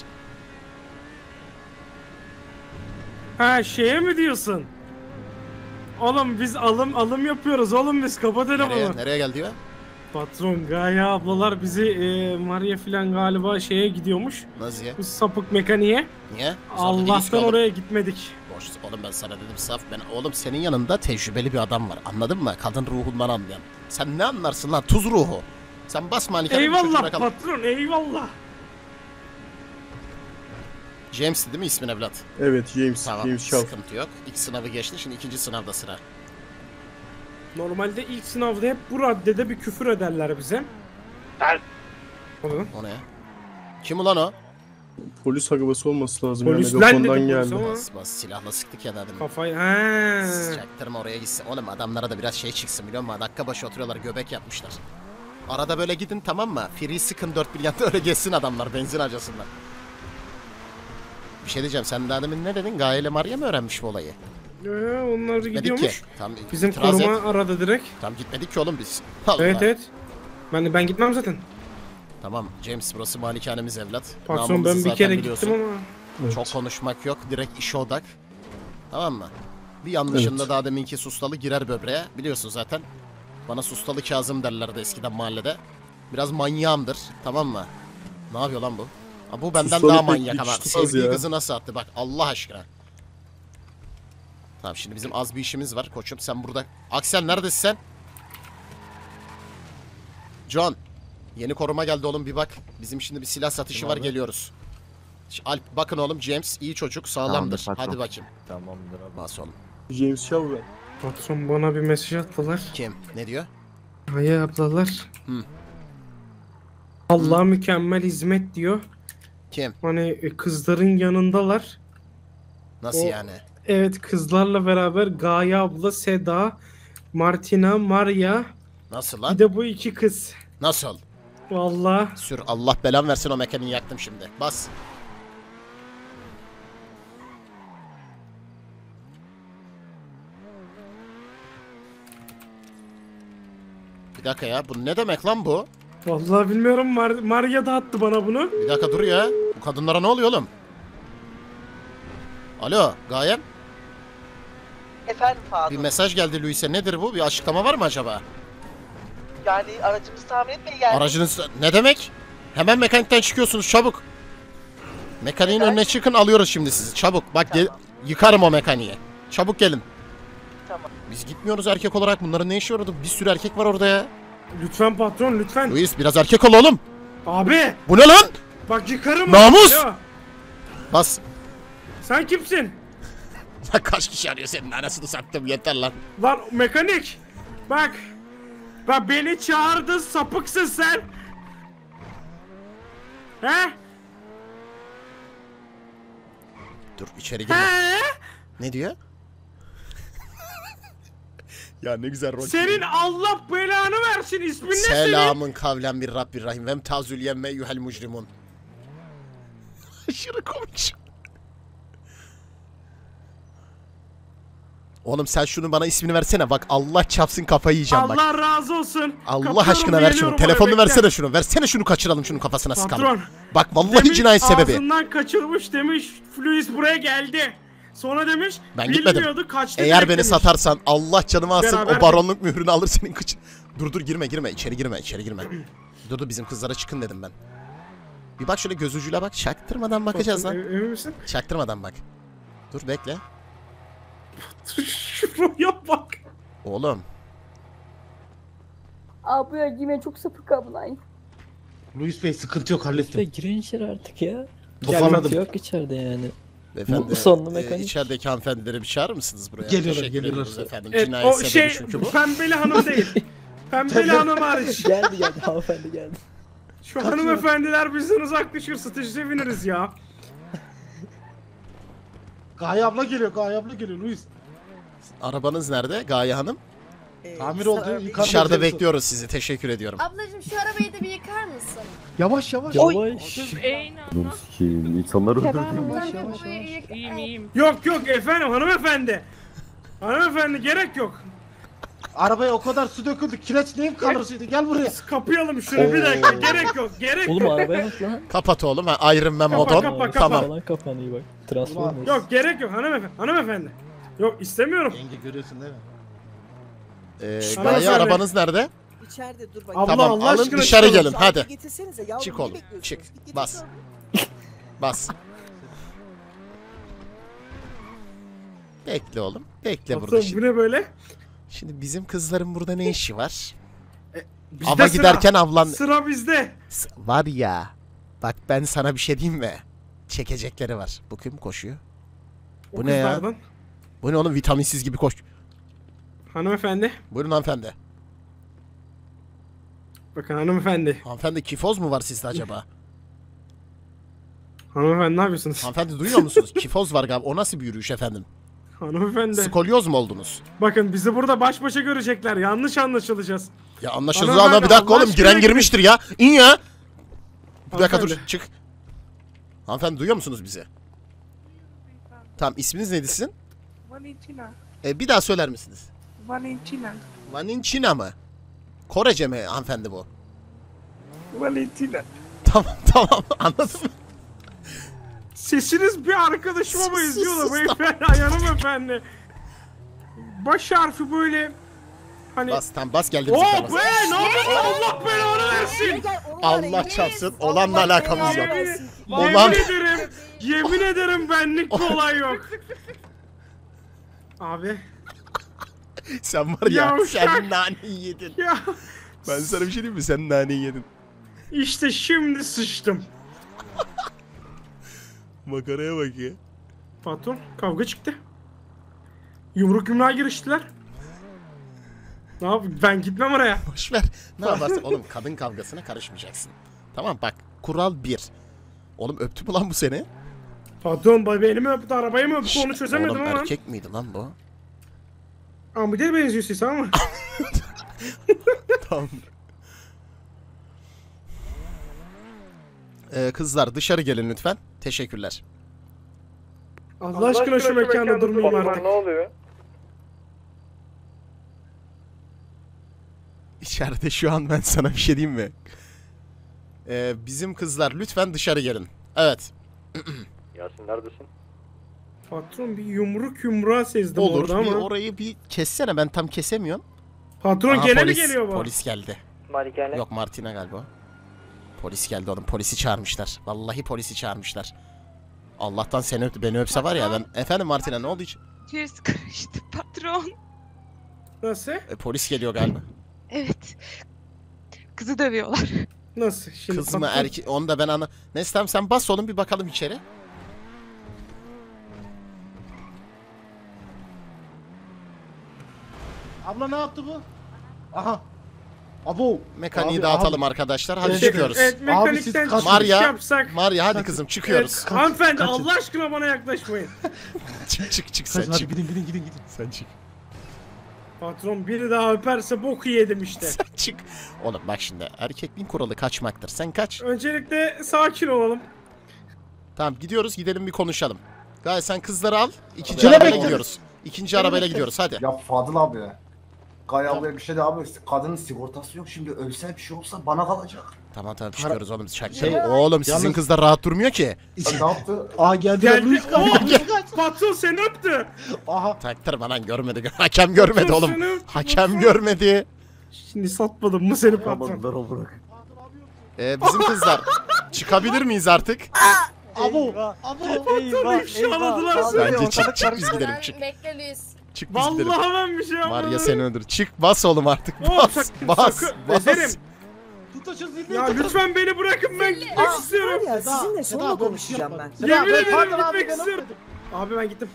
Ha şeye mi diyorsun? Oğlum biz alım yapıyoruz oğlum biz kapat telefonu. Nereye geldi ya? Patron Gaye ablalar bizi Maria filan galiba şeye gidiyormuş. Nasıl ya? Bu sapık mekaniğe. Niye? Biz orada değiliz ki Allah'tan oğlum. oraya gitmedik. Boş oğlum, ben sana dedim saf. Oğlum senin yanında tecrübeli bir adam var. Anladın mı? Kadın ruhundan anlayan. Sen ne anlarsın lan? Tuz ruhu. Sen bas Malika'nın Eyvallah patron eyvallah. James'ti değil mi ismin evlat? Evet James. Tamam, James Shaw. sıkıntı yok. İlk sınavı geçti, şimdi ikinci sınavda sıra. Normalde ilk sınavda hep bu raddede bir küfür ederler bize. O ne? Kim ulan o? Polis arabası olması lazım. Polis yani lan megafondan dedi polis geldi. ama. Bas silahla sıktık ya dedim. Kafayı he. Çaktırma oraya gitsin. Oğlum adamlara da biraz şey çıksın biliyor musun? Dakika başı oturuyorlar, göbek yapmışlar. Arada böyle gidin tamam mı? Free sıkın 4 bir yanda öyle geçsin adamlar benzin harcasınlar. Bir şey diyeceğim, sen daha demin ne dedin? Gaye ile Maria mı öğrenmiş bu olayı? Onlar Gitmedik gidiyormuş. ki. Tam Bizim itiraz koruma et. aradı direkt. Tam gitmedik ki oğlum biz. Allah. Evet. Ben gitmem zaten. Tamam James, burası malikanemiz evlat. Patron Namımızı ben bir zaten kere biliyorsun. gittim ama. Çok konuşmak yok, direkt işe odak. Tamam mı? Bir yanlışında daha deminki sustalı girer böbreğe. Biliyorsun zaten. Bana sustalı Kazım derlerdi eskiden mahallede. Biraz manyağımdır, tamam mı? Ne yapıyor lan bu? Ha, bu benden Sustalı daha pek manyak ama. yakıştırmaz Sevdiği ya. kızı nasıl attı bak Allah aşkına. Tamam şimdi bizim az bir işimiz var koçum, sen burada. Aksel neredesin sen? John. Yeni koruma geldi oğlum, bir bak. Bizim şimdi bir silah satışı var, geliyoruz. Alp bakın oğlum, James iyi çocuk, sağlamdır. Tamamdır, Hadi bakayım. Tamamdır abi. Bas oğlum. James Shaw ben. Patron bana bir mesaj attılar. Kim? Ne diyor? Gaye ablalar. Hı. Allah mükemmel hizmet diyor. Kim? Hani kızların yanındalar. Nasıl yani? Evet kızlarla beraber Gaye abla, Seda, Martina, Maria. Nasıl lan? Bir de bu iki kız. Nasıl? Vallahi. Sür, Allah belan versin, o mekaniği yaktım şimdi. Bas. Bir dakika ya, bu ne demek lan bu? Vallahi bilmiyorum, Maria da attı bana bunu. Bir dakika dur ya. Bu kadınlara ne oluyor oğlum? Alo Gayem. Efendim Fadıl. Bir mesaj geldi Luis'e, nedir bu? Bir açıklama var mı acaba? Yani aracımızı tamir etmeye geldik. Aracınız ne demek? Hemen mekanikten çıkıyorsunuz çabuk. Mekaniğin önüne çıkın, alıyoruz şimdi sizi çabuk. Bak yıkarım o mekaniği. Çabuk gelin. Tamam. Biz gitmiyoruz erkek olarak, bunların ne işi var orada? Bir sürü erkek var orada ya. Lütfen patron lütfen. Luis biraz erkek ol oğlum. Abi. Bu ne lan? Bak yıkarım. Namus! Ya. Bas. Sen kimsin? Bak kaç kişi arıyor senin anasını sattım, yeter lan. Lan mekanik. Bak. Bak beni çağırdın, sapıksın sen. He? Dur içeri girme. Ne diyor? Ya ne güzel rol. Senin Allah belanı versin, ismin ne senin? Selamun kavlen bir Rabbir Rahim ve emtazül yemme yuhel mucrimun. Aşırı komik. Oğlum sen şunu bana ismini versene, bak Allah çapsın kafayı yiyeceğim bak. Allah razı olsun. Allah Kapıyorum, aşkına ver şunu. geliyorum, Telefonunu bekle. versene şunu. Versene şunu, kaçıralım şunu, kafasına sıkalım. Patron. Bak vallahi Demiş, cinayet sebebi. Ağzından kaçırmış demiş. Luis buraya geldi. Sonra demiş Ben gitmedim. bilmiyordu, kaçtı. Eğer direkt beni demiş. satarsan Allah canımı alsın, Beraber o baronluk mührünü alır senin kıçın. Dur girme içeri girme. Dur bizim kızlara çıkın dedim ben. Bir bak şöyle göz ucuyla bak, çaktırmadan bakacağız lan. Emin misin? Çaktırmadan bak. Dur bekle. Şuraya bak. Oğlum. Abi ya yine çok sapık ablayım. Luis Bey sıkıntı yok, hallettim. İşte girin içeri artık ya. Toparladım. Sıkıntı yok içeride yani. Beyefendi, Mutlu sonlu mekanik. içerideki hanımefendileri bir çağırır mısınız buraya? Geliyorlar, Teşekkür geliyorlar. ediyoruz efendim. Evet, Cinayet o sebebi şey çünkü bu. pembeli hanım değil. Pembeli hanım hariç. geldi hanımefendi geldi. Şu hanımefendiler bizden uzak düşür, satıcı seviniriz ya. Gaye abla geliyor Luis. Arabanız nerede Gaye Hanım? Tamir oldu. yukarıda Dışarıda oturuyorsun. bekliyoruz sizi. Teşekkür ediyorum. Ablacığım şu arabayı da bir yıkar mısın? Yavaş. İnsanları Yok efendim hanımefendi. Hanımefendi gerek yok. Arabaya o kadar su döküldü. Kireç neyim kalır şimdi? Gel buraya. Kapayalım şunu bir dakika. Gerek yok. Gerek yok. Oğlum arabaya bak lan. Kapat oğlum. Ha, Iron Man modon. Tamam. Lan kapanıyor bak. Transformers. Yok gerek yok hanımefendi. Yok istemiyorum. Yenge görüyorsun değil mi? Gaye arabanız nerede? İçeride dur bak. Abla, Tamam Allah alın aşkına dışarı çıkalım. gelin hadi. Getirsenize yavrum. Çık ne oğlum bekliyorsunuz? çık. Git Bas. getirin. Bas. Bekle oğlum. Bekle burada Patron şimdi. bu ne böyle? Şimdi bizim kızların burada ne işi var? Bizde Ava sıra. giderken avlan... Sıra bizde. Var ya. Bak ben sana bir şey diyeyim mi? Çekecekleri var. Bu kim koşuyor? Bu O ne ya? kızlardan. Bu ne oğlum vitaminsiz gibi koş. Hanımefendi. Buyurun hanımefendi. Bakın hanımefendi. Hanımefendi kifoz mu var sizde acaba? Hanımefendi ne yapıyorsunuz? Hanımefendi duyuyor musunuz? Kifoz var galiba. O nasıl bir yürüyüş efendim? Hanımefendi. Skolyoz mu oldunuz? Bakın bizi burada baş başa görecekler. Yanlış anlaşılacağız. Ya anlaşıldı Hanımefendi, ama bir dakika Allah oğlum aşkına giren gidin. girmiştir ya. İn ya. Bir dakika dur Hanımefendi. çık. Hanımefendi duyuyor musunuz bizi? Tamam isminiz neydi sizin? Valentina. Bir daha söyler misiniz? Valentina. Valentina mı? Korece mi hanımefendi bu? Valentina. Tamam anladım. Sesiniz bir arkadaşıma Sus, benziyor da sus, beyefendi, hanımefendi. Baş harfi böyle hani... Bas geldi bizim Oh kanalımıza. be ne yapıyorsun? Allah belanı versin. Allah çarpsın. Olanla alakamız yok. Yemin ederim benlik bir olay yok. Abi. Sen var ya Yavşak. sen naneyi yedin. Ya. Ben sana bir şey diyeyim mi? Sen naneyi yedin. İşte şimdi sıçtım. Makaraya bak ya. Patron kavga çıktı. Yumruk yumruğa giriştiler. Ne yap? Ben gitmem oraya. Boşver. Ne yaparsın? Oğlum kadın kavgasına karışmayacaksın. Tamam bak. Kural 1. Oğlum öptü mü lan bu seni? Patron beni mi öptü, arabayı mı öptü onu çözemedim oğlum, ama. erkek miydi lan bu? Ambider benziyor size ama. Tamam. Kızlar dışarı gelin lütfen. Teşekkürler. Allah aşkına şu mekanda durmayayım artık. Ne oluyor? İçeride şu an ben sana bir şey diyeyim mi? Bizim kızlar lütfen dışarı gelin. Evet. Yasin neredesin? Patron bir yumruk yumruğa sezdim Olur. orada Bir ama. orayı bir kessene, ben tam kesemiyorum. Patron Aha, gene polis, mi geliyor bu? Polis geldi. Marikane. Yok Martina galiba. Polis geldi oğlum. Polisi çağırmışlar. Vallahi polisi çağırmışlar. Allah'tan seni öptü. Beni öpse var ya ben. Efendim Martina ne oldu hiç? Ters karıştı patron. Nasıl? Polis geliyor galiba. Evet. Kızı dövüyorlar. Nasıl? Şimdi Kız mı patron- erkek? Onu da ben anla. Neyse tamam sen bas oğlum bir bakalım içeri. Abla ne yaptı bu? Aha. Abo. Mekaniği Abi, dağıtalım abi. arkadaşlar. Hadi Evet, çıkıyoruz. Evet Abi mekanikten siz çıkış kaçın. Maria, yapsak. Maria hadi kızım çıkıyoruz. Evet, hanımefendi kaçın. Allah aşkına bana yaklaşmayın. çık sen Kaçın hadi çık. gidin. Sen çık. Patron biri daha öperse boku yedim işte. Sen çık. Oğlum bak şimdi erkekliğin kuralı kaçmaktır. Sen kaç. Öncelikle sakin olalım. Tamam gidiyoruz gidelim bir konuşalım. Gayet sen kızları al. İkinci Gene arabayla bekle. gidiyoruz. İkinci arabayla gidiyoruz hadi. Ya Fadıl abi. Gaye ablaya bir şey de abi. Kadının sigortası yok şimdi. Ölse bir şey olsa bana kalacak. Tamam çıkıyoruz oğlum. Şey, oğlum sizin yalnız- kızlar rahat durmuyor ki. Ne yaptı? Aa geldi. Geldi. Luis Patron seni öptü. Aha. Taktırma lan görmedi. Hakem görmedi oğlum. Patron seni- Hakem görmedi. Şimdi satmadım mı seni patron? Bizim kızlar çıkabilir miyiz artık? Abo. Patron ifşaladılar seni. Bence çık biz gidelim çık. Bekle Luis. Çık biz gidelim. Vallahi ben bir şey yapmadım. Maria seni öldür. Çık bas oğlum artık. Oh, Bas sakın, bas sakın. bas. Ezerim. Tutaşın zilini. Ya lütfen beni bırakın ben gitmek istiyorum. Ya sizinle sonra konuşacağım ben. Yemin ederim Pardon abi, gitmek ben istiyorum. Abi ben gittim.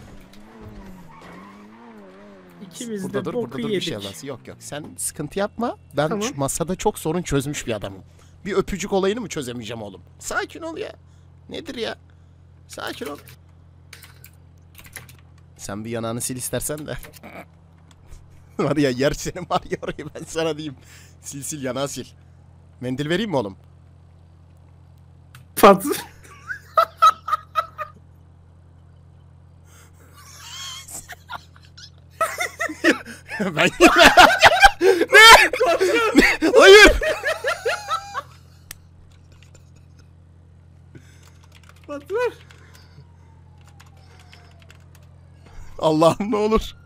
İkimiz de Burada dur boku burada dur bir şey yedik. olmaz. Yok sen sıkıntı yapma. Ben Tamam. şu masada çok sorun çözmüş bir adamım. Bir öpücük olayını mı çözemeyeceğim oğlum? Sakin ol ya. Nedir ya? Sakin ol. Sen bir yanağını sil istersen de. Var ya yer seni var ya orayı ben sana diyeyim. Sil yanağı sil. Mendil vereyim mi oğlum? Patron. Ben Hayır. Patron. Allah'ım ne olur.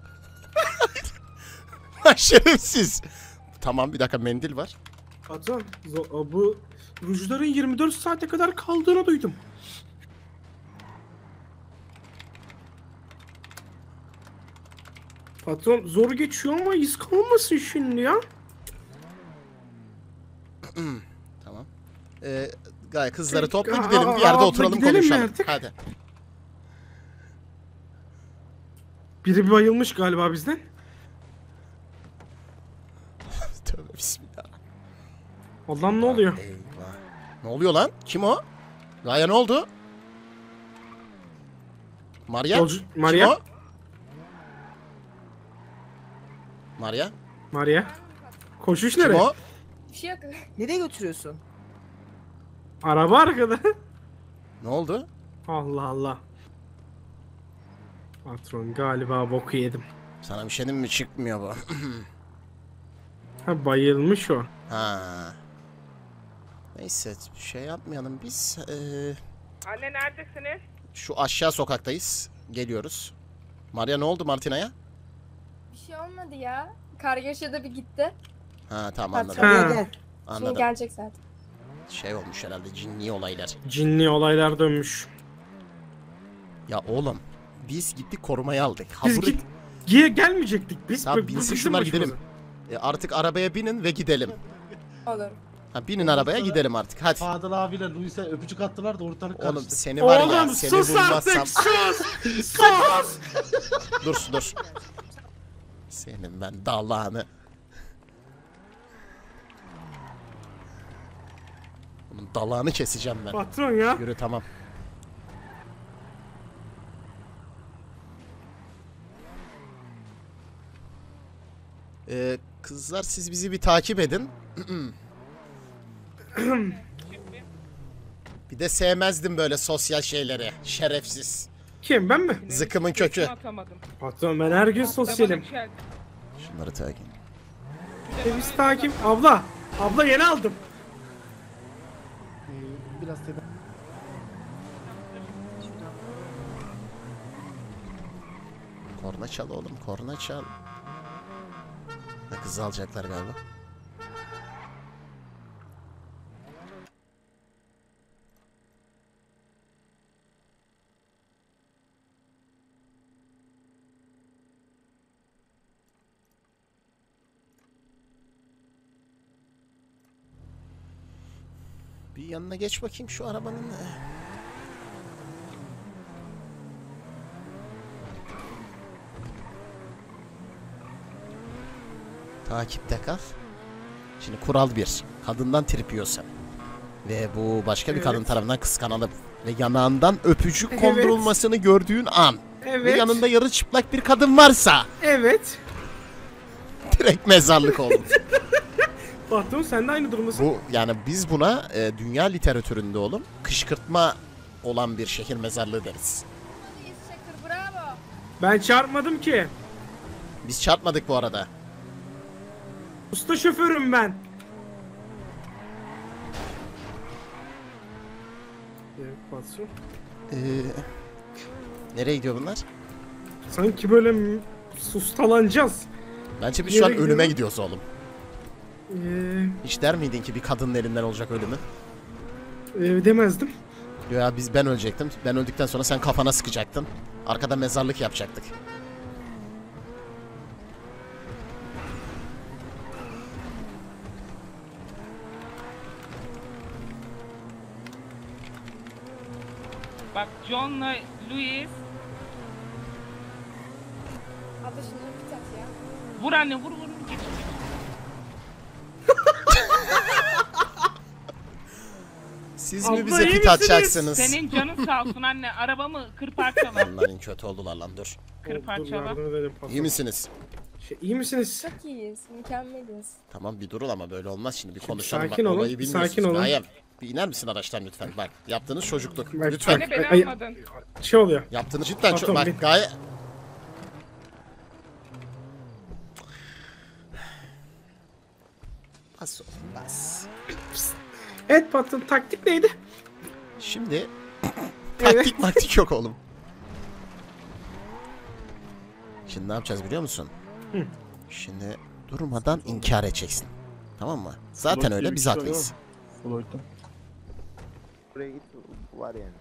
Şerefsiz. Tamam bir dakika mendil var. Patron bu rujların 24 saate kadar kaldığını duydum. Patron zor geçiyor ama iz kalmasın şimdi ya. Tamam. Gayet kızları topla Aa, gidelim bir yerde abla, oturalım gidelim mi konuşalım. artık? Hadi. Biri bir bayılmış galiba bizden. Tövbe bismillah. Allah'ım ne oluyor? Eyvah. Ne oluyor lan? Kim o? Gaye ne oldu? Maria? Maria? Kim o? Maria? Maria. Koşuş Kim nereye? o? Bir şey yok. Nereye götürüyorsun? Araba arkada. Ne oldu? Allah Allah. Patron galiba boku yedim. Sana bir şey diyeyim mi? Çıkmıyor bu. Ha bayılmış o. Ha. Neyse bir şey yapmayalım biz. Anne neredesiniz? Şu aşağı sokaktayız. Geliyoruz. Maria ne oldu Martina'ya? Bir şey olmadı ya. Kargaşada bir gitti. Ha tamam anladım. Patron gel. Anladım. Şimdi gelecek zaten. Şey olmuş herhalde cinli olaylar. Cinli olaylar dönmüş. Ya oğlum biz gittik korumayı aldık. Biz gelmeyecektik biz. Tamam binsin şunlar gidelim. Artık arabaya binin ve gidelim. Olur. Ha, binin arabaya gidelim artık hadi. Fadıl abiyle Luis'e öpücük attılar da ortalık karıştı. Oğlum seni var ya Oğlum, seni sus vurmazsam. artık, sus! Sus! Dur. Senin ben dalağını. Bunun dalağını keseceğim ben. Patron ya. Yürü tamam. Kızlar siz bizi bir takip edin. Bir de sevmezdim böyle sosyal şeyleri. Şerefsiz. Kim ben mi? Zıkkımın kökü. Patron ben her gün sosyalim. Şunları takip. Biz takip. Abla. Abla yeni aldım. Biraz tedavi. Korna çal oğlum korna çal. Kızı alacaklar galiba. Bir yanına geç bakayım şu arabanın. Takipte kal. Şimdi kural 1. Kadından trip yiyorsan ve bu başka bir kadın tarafından kıskanılıp ve yanağından öpücük kondurulmasını gördüğün an ve yanında yarı çıplak bir kadın varsa direkt mezarlık oğlum. Patron sen de aynı durumdasın. Bu yani biz buna dünya literatüründe oğlum kışkırtma olan bir şehir mezarlığı deriz. Bravo. Ben çarpmadım ki. Biz çarpmadık bu arada. Usta şoförüm ben. Evet patron. Nereye gidiyor bunlar? Sanki böyle sustalanacağız. Bence biz şu an Nereye ölüme gidiyor? gidiyoruz oğlum. Hiç der miydin ki bir kadının elinden olacak ölümü? Demezdim. Ya ben ölecektim. Ben öldükten sonra sen kafana sıkacaktın. Arkada mezarlık yapacaktık. Bak John'la Louis. Abla şunu bir tat ya. Vur anne vur. Geç. Siz mi bize pit atacaksınız? Senin canın sağ olsun anne. Arabamı kır parçala. Bunların kötü oldular lan dur. Kır parçala. İyi misiniz? İyi misiniz? Çok iyiyiz. Mükemmeliz. Tamam bir durun ama böyle olmaz şimdi bir konuşalım. sakin Bak, olun, olayı bilmiyorsunuz. sakin olun. Gayem, bir iner misin araçtan lütfen? Bak yaptığınız çocukluk. Bak, Lütfen. Anne beni almadın. Şey oluyor. Yaptığınız cidden çok. Patron, Bak bir- Gaye. Bas oğlum bas. Evet patron, taktik neydi? Şimdi taktik maktik yok oğlum. Şimdi ne yapacağız biliyor musun? Hı. Şimdi durmadan inkar edeceksin. Tamam mı? Zaten öyle, biz haklıyız. Buraya git, var yani.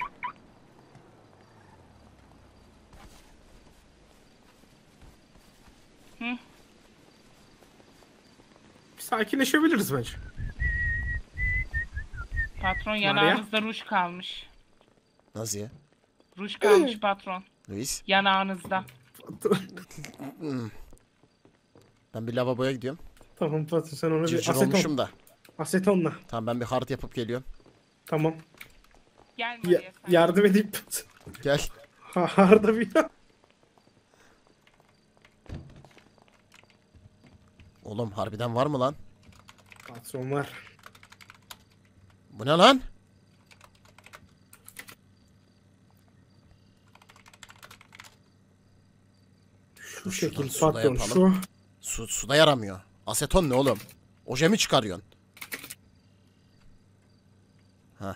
Hı? Sakinleşebiliriz bence. Patron Maria? yanağınızda ruj kalmış. Nasıl ya? Ruj kalmış patron. Luis? Yanağınızda. Ben bir lavaboya gidiyorum. Tamam patron, sen ona bir Cırcır aseton. olmuşum da. Asetonla. Tamam, ben bir hard yapıp geliyorum. Tamam. Gel Maria sen. Yardım edeyim. Gel. Harda bir ya. Oğlum harbiden var mı lan? Patron var. Bu ne lan? Şu şekil suda patron, yapalım. şu. Suda yaramıyor. Aseton ne oğlum? Oje mi çıkarıyorsun? Ha.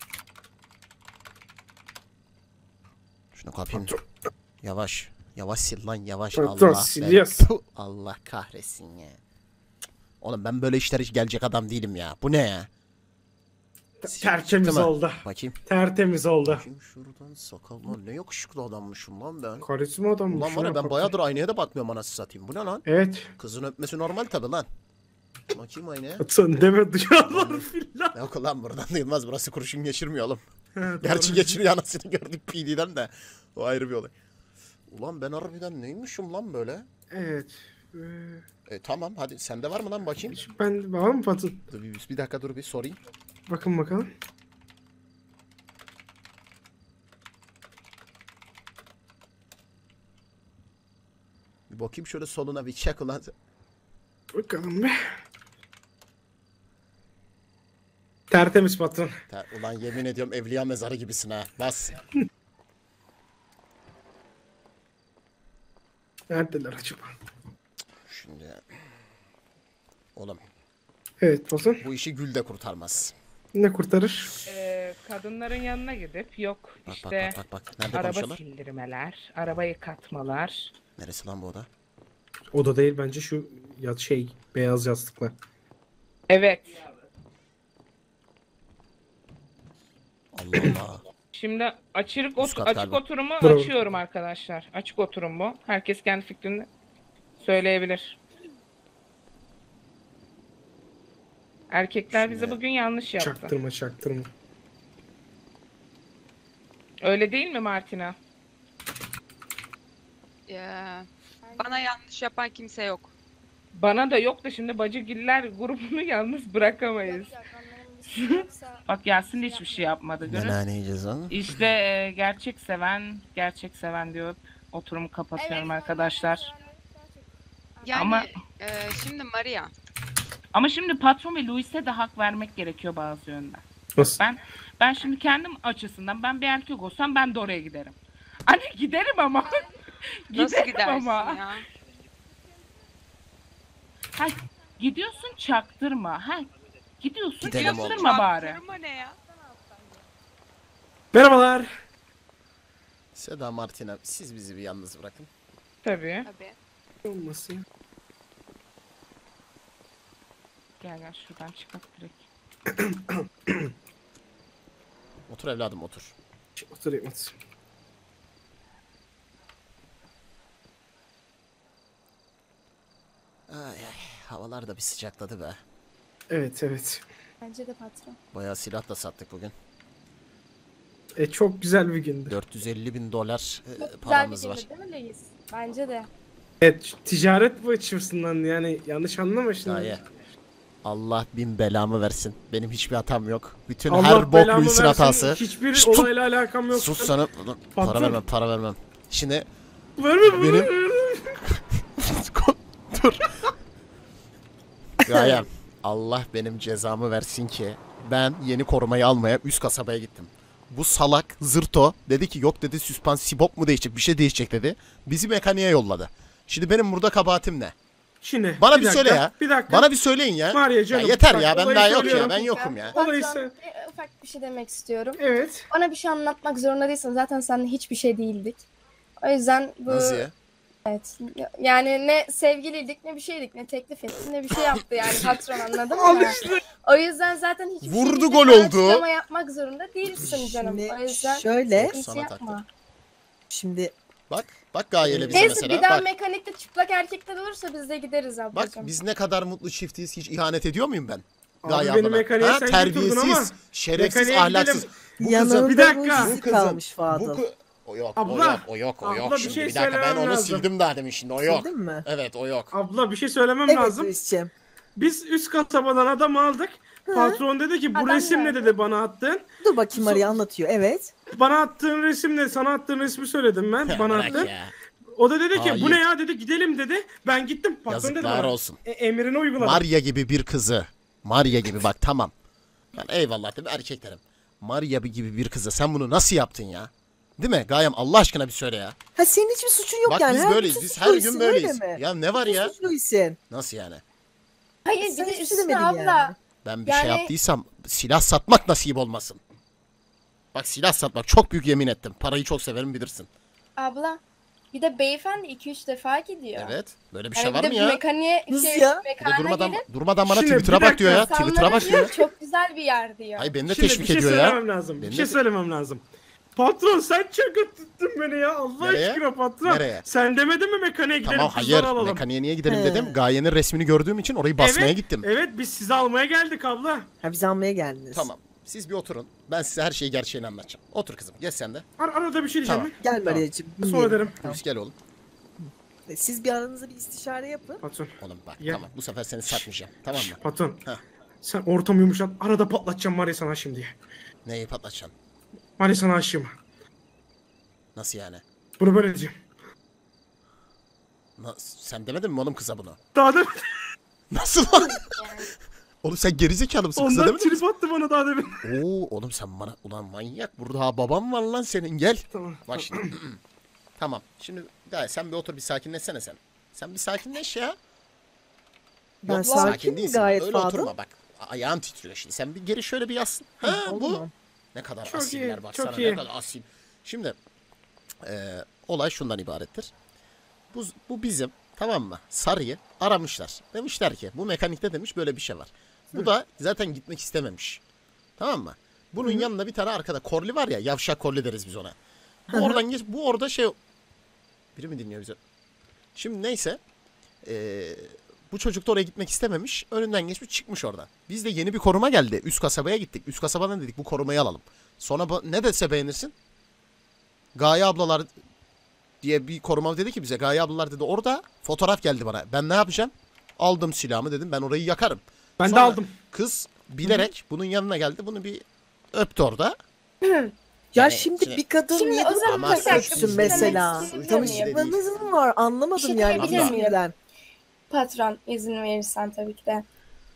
Şunu kapayım. Yavaş. Yavaş sil lan, yavaş. Patron, Allah siliyoruz. Puh, Allah kahretsin ya. Oğlum ben böyle işler hiç gelecek adam değilim ya. Bu ne ya? Tertemiz Çıktı mı? oldu. Bakayım. Tertemiz oldu. Bakayım şuradan sakal lan, ne yakışıklı adammışım lan ben. Karizma adammış. Ulan var ya, ben bayağıdır aynaya da bakmıyorum anasını satayım. Bu ne lan? Evet. Kızın öpmesi normal tabi lan. Bakayım aynaya. Sen deme, duyarlar filan. Yok ulan, buradan duyulmaz, burası kurşun geçirmiyor oğlum. Evet, Gerçi doğru. geçiriyor, anasını gördük PD'den de. O ayrı bir olay. Ulan ben harbiden neymişim lan böyle? Evet. Tamam hadi, sende var mı lan bakayım? Ben var mı patron? Dur bir dakika, dur bir sorayım. Bakın bakalım. Bir bakayım şöyle soluna, bir çek ulan. Bakalım be. Tertemiz patron. Ulan yemin ediyorum evliya mezarı gibisin ha. Bas. Neredeler acaba? Şimdi. Oğlum. Evet patron. Bu işi gül de kurtarmaz. Ne kurtarır? Kadınların yanına gidip yok Bak, işte bak. Nerede araba konuşuyorlar? sildirmeler, araba yıkatmalar. Neresi lan bu oda? Oda değil bence, şu ya beyaz yastıklar. Evet. Allah Allah. Şimdi açık Üst kat açık galiba. oturumu Bravo. açıyorum arkadaşlar. Açık oturum bu. Herkes kendi fikrini söyleyebilir. Erkekler bize bugün yanlış yaptı. Çaktırma. Öyle değil mi Martina? Ya, bana yanlış yapan kimse yok. Bana da yok da şimdi Bacıgiller grubunu yalnız bırakamayız. Bak Yasin de hiçbir şey yapmadı. Ne Görün. nane yiyeceğiz lan? İşte gerçek seven diyor. Oturumu kapatıyorum arkadaşlar. Yani Ama- şimdi Maria. Ama şimdi patron ve Luis'e de hak vermek gerekiyor bazı yönden. Nasıl? Ben şimdi kendim açısından ben bir erkek olsam ben de oraya giderim. Hani giderim ama. Nasıl Giderim gidersin ama. ya? Ha, gidiyorsun çaktırma. Ha, gidiyorsun Gidelim çaktırma bari. Çaktırma ne ya? Merhabalar. Seda Martina, siz bizi bir yalnız bırakın. Tabii. Tabii. Olmasın. Gel şuradan çıkart direkt. Otur evladım, otur. Oturayım. Ay, havalar da bir sıcakladı be. Evet. Bence de patron. Bayağı silah da sattık bugün. Çok güzel bir gündü. 450.000 dolar Çok güzel bir paramız var. gündü değil mi Luis? Bence de. Evet, ticaret bu açısından yani yanlış anlama şimdi. Dayı. Allah bin belamı versin. Benim hiçbir hatam yok. Bütün Allah her bok belamı Luis'in versin, hatası. hiçbir Şşt, tut. olayla alakam yok. Sus sana. Patron. Para vermem. Şimdi Verme. benim... Dur. Gayem. Allah benim cezamı versin ki ben yeni korumayı almaya üst kasabaya gittim. Bu salak zırto dedi ki yok dedi, süspansibop mu değişecek, bir şey değişecek dedi. Bizi mekaniğe yolladı. Şimdi benim burada kabahatim ne? Şimdi Bana bir dakika, söyle ya. Bir dakika. Bana bir söyleyin ya. Maria canım. Ya yeter bak, ya ben olayı daha yok ya. söylüyorum. Ben yokum ya. Olayı Patron, sö- ufak bir şey demek istiyorum. Evet. Bana bir şey anlatmak zorunda değilsin. Zaten seninle hiçbir şey değildik. O yüzden bu... Nasıl ya? Evet. Yani ne sevgiliydik ne bir şeydik. Ne teklif etti ne bir şey yaptı yani patron, anladın Al mı? işte. O yüzden zaten hiçbir Vurdu, şey gol değil. oldu. Açıklama yapmak zorunda değilsin canım. Şimdi O yüzden şöyle- sıkıntı Sana yapma. Şimdi Bak Gaye'yle bize Neyse mesela. bir daha Bak, mekanikte çıplak erkekler olursa biz de gideriz bak ablacığım. biz ne kadar mutlu çiftiyiz. Hiç ihanet ediyor muyum ben? Abi Gaye beni ablana. mekaniğe Ha, sen terbiyesiz, götürdün ama şerefsiz, mekaniğe ahlaksız. gidelim. Bu kızın yanında bir bir dakika. bu Bu izi kızın- kalmış Fadıl. O yok, Abla. o yok. Abla, bir Şimdi şey bir dakika ben söylemem onu lazım. sildim daha demin şimdi o yok. Sildin mi? Evet o yok. Abla bir şey söylemem Evet lazım. Luis'ciğim. Biz üst kasabadan adam aldık. Patron dedi ki bu Adam resim ne nerede? dedi bana attın. Dur bakayım Maria anlatıyor. Evet. Bana attığın resim ne? Sana attığın resmi söyledim ben. Bana Bırak attın. ya. O da dedi ki Hayır. bu ne ya dedi, gidelim dedi. Ben gittim. Patron dedi Yazıklar bana. olsun. Emrini uyguladım. Maria gibi bir kızı. Maria gibi bak tamam. Ben eyvallah dedim erkeklerim. Maria gibi bir kızı sen bunu nasıl yaptın ya? Değil mi? Gayem Allah aşkına bir söyle ya. Ha senin hiçbir suçun yok Bak yani. biz Her böyleyiz. suç Biz her Luis'in, gün böyleyiz. öyle mi? Ya ne var ya? Suç Luis'in. Nasıl yani? Hayır bir Sen de hiçbir şey üstüne demedin abla. yani. Ben bir şey Yani- yaptıysam silah satmak nasip olmasın. Bak silah satmak çok büyük yemin ettim. Parayı çok severim bilirsin. Abla bir de beyefendi 2-3 defa gidiyor. Evet. Böyle bir Yani şey var bir mı de ya? mekaniğe Nasıl şey, ya? Bir de mekana durmadan bana Şimdi, Twitter'a bir bak diyor ya. dakika. Twitter'a bak diyor. Çok güzel bir yer diyor. Hayır beni de Şimdi teşvik bir şey ediyor ya. söylemem lazım. Beni Bir de- şey söylemem lazım. Patron sen çakı tuttun beni ya. Allah Nereye? aşkına patron. Nereye? Sen demedin mi mekaniğe gidelim Tamam kızları hayır. alalım. Mekaniğe niye gidelim He. dedim. Gaye'nin resmini gördüğüm için orayı basmaya Evet, gittim. Evet biz sizi almaya geldik abla. Ha bizi almaya geldiniz. Tamam. Siz bir oturun. Ben size her şeyi gerçeğini anlatacağım. Otur kızım. Geç sen de. Arada bir şey diyeceğim. Tamam. Gel Maria'cığım. Sonra dinleyelim. derim. Hulusi gel oğlum. Siz bir aranızda bir istişare yapın. Patron. Oğlum bak Gel. tamam. Bu sefer seni satmayacağım. Tamam mı? Patron. Heh. Sen ortamı yumuşat. Arada patlatacağım Maria sana şimdi. Neyi patlatacaksın? Maria sana aşığım. Nasıl yani? Bunu böyle diyeceğim. Sen demedin mi oğlum kıza bunu? Daha da Nasıl lan? Oğlum sen gerizekalı mısın? Kıza ondan demedin mi? trip attı bana daha demin. Oo oğlum sen bana ulan manyak burada ha babam var lan senin gel. Tamam. Bak şimdi. Tamam. Şimdi gayet sen bir otur bir sakinleşsene sen. Sen bir sakinleş ya. Ben Yok, sakinim değilsin. gayet Öyle Fadıl. oturma bak. Ayağın titriyor şimdi. Sen bir geri şöyle bir yatsın. Ha oldu bu. mu? Ne kadar Çok asiller iyi, baksana çok ne iyi. kadar asil. Şimdi olay şundan ibarettir. Bu bizim tamam mı? Sarı'yı aramışlar. Demişler ki bu mekanikte demiş böyle bir şey var. Bu da zaten gitmek istememiş. Tamam mı? Bunun yanında bir tane arkada Korli var ya, yavşak Korli deriz biz ona. Bu oradan geç, bu orada şey... Biri mi dinliyor bizi? Şimdi neyse. Bu çocuk da oraya gitmek istememiş. Önünden geçmiş çıkmış oradan. Biz de yeni bir koruma geldi. Üst kasabaya gittik. Üst kasabadan dedik bu korumayı alalım. Sonra ne dese beğenirsin? Gaye ablalar diye bir koruma dedi ki bize. Gaye ablalar dedi orada fotoğraf geldi bana. Ben ne yapacağım? Aldım silahımı dedim ben orayı yakarım. Ben Sonra de aldım. Kız bilerek bunun yanına geldi. Bunu bir öptü orada. Ya Yani şimdi bir kadın Şimdi niye o zaman Ama bir dakika, öpsün bir şey mesela? demek isteyebilir miyim? Tanışmanız mı var? Anlamadım Bir şey yani. diyebilir miyim? ilişkiden. Patron izin verirsen tabii ki de.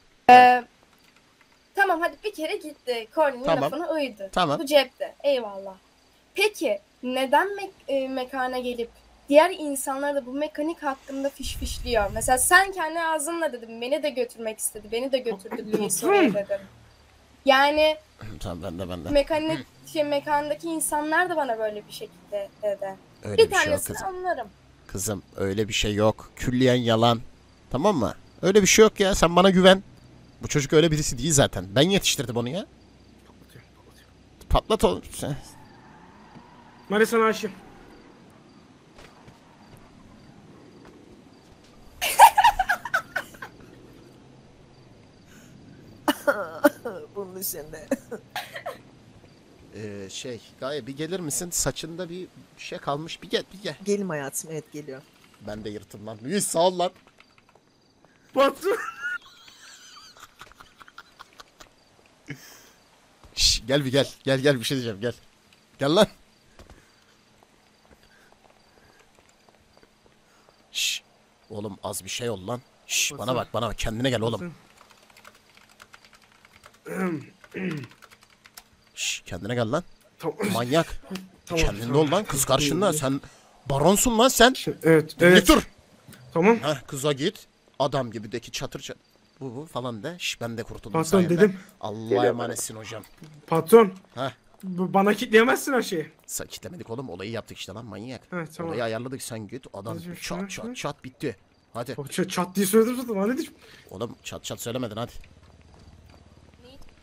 Tamam hadi bir kere gitti. Corn'un Tamam. lafına uydu. Tamam. Bu cepte. Eyvallah. Peki neden mekana gelip diğer insanlar da bu mekanik hakkında fişliyor? Mesela sen kendi ağzınla dedin beni de götürmek istedi. Beni de götürdü diye oraya dedin. Yani Tamam ben de. mekandaki insanlar da bana böyle bir şekilde dedi. Öyle bir bir şey yok tanesini kızım. anlarım. Kızım öyle bir şey yok. Külliyen yalan. Tamam mı? Öyle bir şey yok ya. Sen bana güven. Bu çocuk öyle birisi değil zaten. Ben yetiştirdim onu ya. Patlat oğlum. Maria sana aşığım. Bunun içinde. Gaye bir gelir misin? Saçında bir şey kalmış. Bir gel. Gelim hayatım, evet geliyor. Ben de yırttım lan. Luis sağ ol lan. Patron. Şş, gel bir gel. Gel bir şey diyeceğim gel. Gel lan. Şş. Oğlum az bir şey ol lan. Şş, bana bak kendine gel oğlum. Şş, kendine gel lan. Tamam. Manyak. Tamam, Kendinde tamam. ol lan kız karşında. Sen baronsun lan sen. Evet. Dur. Tamam. Heh, kıza git. Adam gibi de ki çatır çatır. Bu falan de. Şş, ben de kurtuldum Patron sayende. dedim. Allah'a emanetsin hocam. Patron. Heh. Bana kitleyemezsin her şeyi. Kitlemedik oğlum. Olayı yaptık işte lan manyak. Evet, tamam. Olayı ayarladık sen git. Adam çat bitti. Hadi. Çat diye söyledim zaten. Hadi diyeyim. Oğlum çat söylemedin hadi.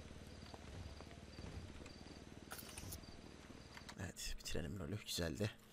Evet bitirelim rolü. Güzeldi.